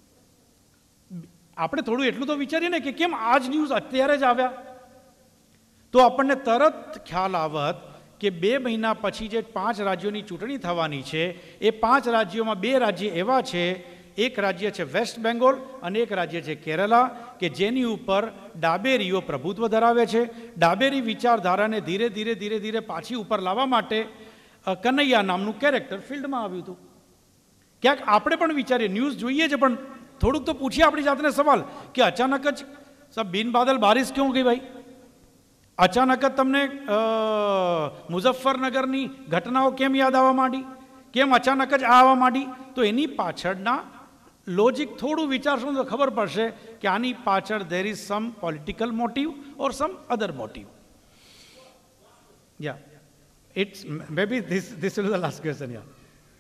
આપણે થોડું એટલું તો વિચારીએ ને કે કેમ આ જ ન્યૂઝ અત્યારે જ આવ્યા, તો આપણને તરત ખ્યાલ આવત કે બે મહિના પછી જે પાંચ રાજ્યોની ચૂંટણી થવાની છે એ પાંચ રાજ્યોમાં બે રાજ્ય એવા છે, એક રાજ્ય છે વેસ્ટ બેંગોલ અને એક રાજ્ય છે કેરલા, કે જેની ઉપર ડાબેરીઓ પ્રભુત્વ ધરાવે છે. ડાબેરી વિચારધારાને ધીરે ધીરે ધીરે ધીરે પાછી ઉપર લાવવા માટે કનૈયા નામનું કેરેક્ટર ફિલ્ડમાં આવ્યું હતું. ક્યાંક આપણે પણ વિચારીએ, ન્યૂઝ જોઈએ છે પણ થોડુંક તો પૂછીએ આપણી જાતને સવાલ કે અચાનક જ સબ બિન બાદલ બારિશ ક્यों ગઈ ભાઈ? અચાનક જ તમને મુઝફ્ફરનગરની ઘટનાઓ કેમ યાદ આવવા માંડી? કેમ અચાનક જ આવવા માંડી? તો એની પાછળના લોજિક થોડું વિચારશો તો ખબર પડશે કે આની પાછળ there is some political motive or some other motive. Yeah it's may be this this is the last question. Yeah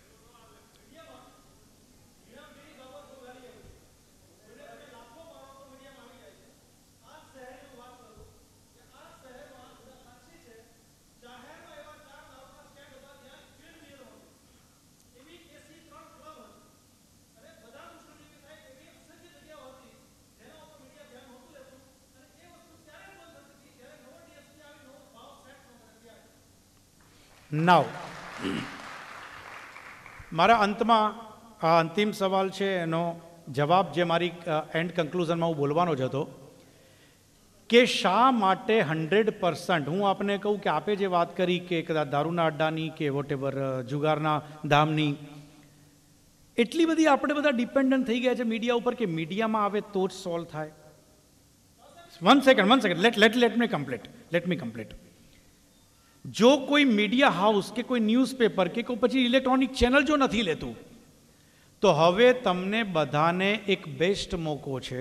now મારા અંતમાં આ અંતિમ સવાલ છે એનો જવાબ જે મારી એન્ડ કન્ક્લુઝનમાં હું બોલવાનો જ હતો કે શા માટે હંડ્રેડ પર્સન્ટ હું આપને કહું કે આપે જે વાત કરી કે કદાચ દારૂના અડ્ડાની કે વોટેવર જુગારના ધામની, એટલી બધી આપણે બધા ડિપેન્ડન્ટ થઈ ગયા છે મીડિયા ઉપર કે મીડિયામાં આવે તો જ સોલ્વ થાય. One second one second let let let me complete let me complete જો કોઈ મીડિયા હાઉસ કે કોઈ ન્યૂઝપેપર કે કોઈ પછી ઇલેક્ટ્રોનિક ચેનલ જો નથી લેતું તો હવે તમને બધાને એક બેસ્ટ મોકો છે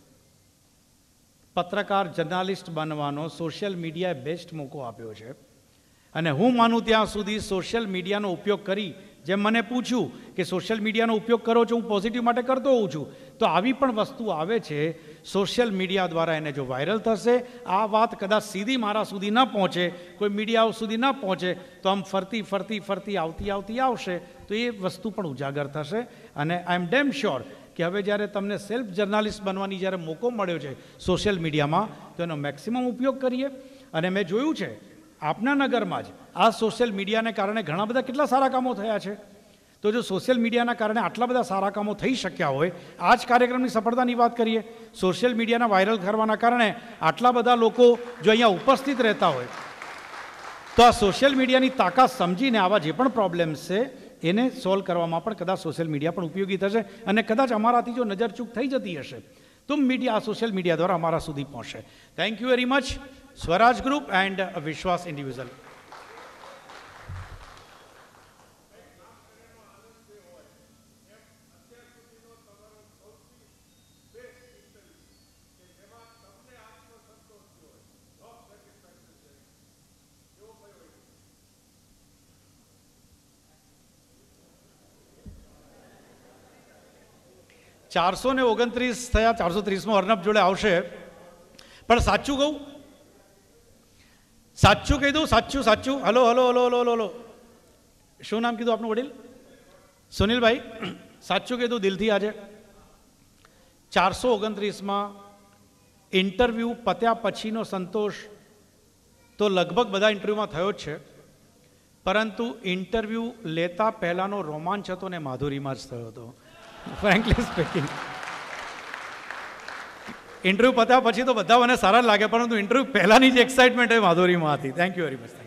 પત્રકાર જર્નાલિસ્ટ બનવાનો. સોશિયલ મીડિયાએ બેસ્ટ મોકો આપ્યો છે અને હું માનું ત્યાં સુધી સોશિયલ મીડિયાનો ઉપયોગ કરી, જેમ મને પૂછ્યું કે સોશિયલ મીડિયાનો ઉપયોગ કરો છો, હું પોઝિટિવ માટે કરતો હોઉં છું, તો આવી પણ વસ્તુ આવે છે સોશિયલ મીડિયા દ્વારા એને જો વાયરલ થશે, આ વાત કદાચ સીધી મારા સુધી ન પહોંચે, કોઈ મીડિયાઓ સુધી ન પહોંચે, તો આમ ફરતી ફરતી ફરતી આવતી આવતી આવશે તો એ વસ્તુ પણ ઉજાગર થશે. અને આઈ એમ ડેમ શ્યોર કે હવે જ્યારે તમને સેલ્ફ જર્નાલિસ્ટ બનવાની જ્યારે મોકો મળ્યો છે સોશિયલ મીડિયામાં તો એનો મેક્સિમમ ઉપયોગ કરીએ. અને મેં જોયું છે આપના નગરમાં જ આ સોશિયલ મીડિયાને કારણે ઘણા બધા કેટલા સારા કામો થયા છે. તો જો સોશિયલ મીડિયાના કારણે આટલા બધા સારા કામો થઈ શક્યા હોય, આ જ કાર્યક્રમની સફળતાની વાત કરીએ, સોશિયલ મીડિયાના વાયરલ કરવાના કારણે આટલા બધા લોકો જો અહીંયા ઉપસ્થિત રહેતા હોય, તો આ સોશિયલ મીડિયાની તાકાત સમજીને આવા જે પણ પ્રોબ્લેમ્સ છે એને સોલ્વ કરવામાં પણ કદાચ સોશિયલ મીડિયા પણ ઉપયોગી થશે. અને કદાચ અમારાથી જો નજરચૂક થઈ જતી હશે તો મીડિયા આ સોશિયલ મીડિયા દ્વારા અમારા સુધી પહોંચશે. Thank you very much Swaraj group and Vishwas individual. ચારસો ને ઓગણત્રીસ થયા, ચારસો ત્રીસમાં અર્નબ જોડે આવશે. પણ સાચું કહું, સાચું કહી દઉં, સાચું સાચું. Hello hello hello hello hello hello શું નામ કીધું આપનું વડીલ? સુનિલભાઈ, સાચું કીધું દિલથી આજે ચારસો ઓગણત્રીસમાં ઇન્ટરવ્યૂ પત્યા પછીનો સંતોષ તો લગભગ બધા ઇન્ટરવ્યૂમાં થયો જ છે, પરંતુ ઇન્ટરવ્યૂ લેતા પહેલાંનો રોમાંચ હતો ને માધુરીમાં જ થયો હતો, ફ્રેન્કલી સ્પીકિંગ. ઇન્ટરવ્યૂ પત્યા પછી તો બધા મને સારા જ લાગે, પરંતુ ઇન્ટરવ્યૂ પહેલાંની જે એક્સાઇટમેન્ટ એ માધુરીમાં હતી. Thank you very much.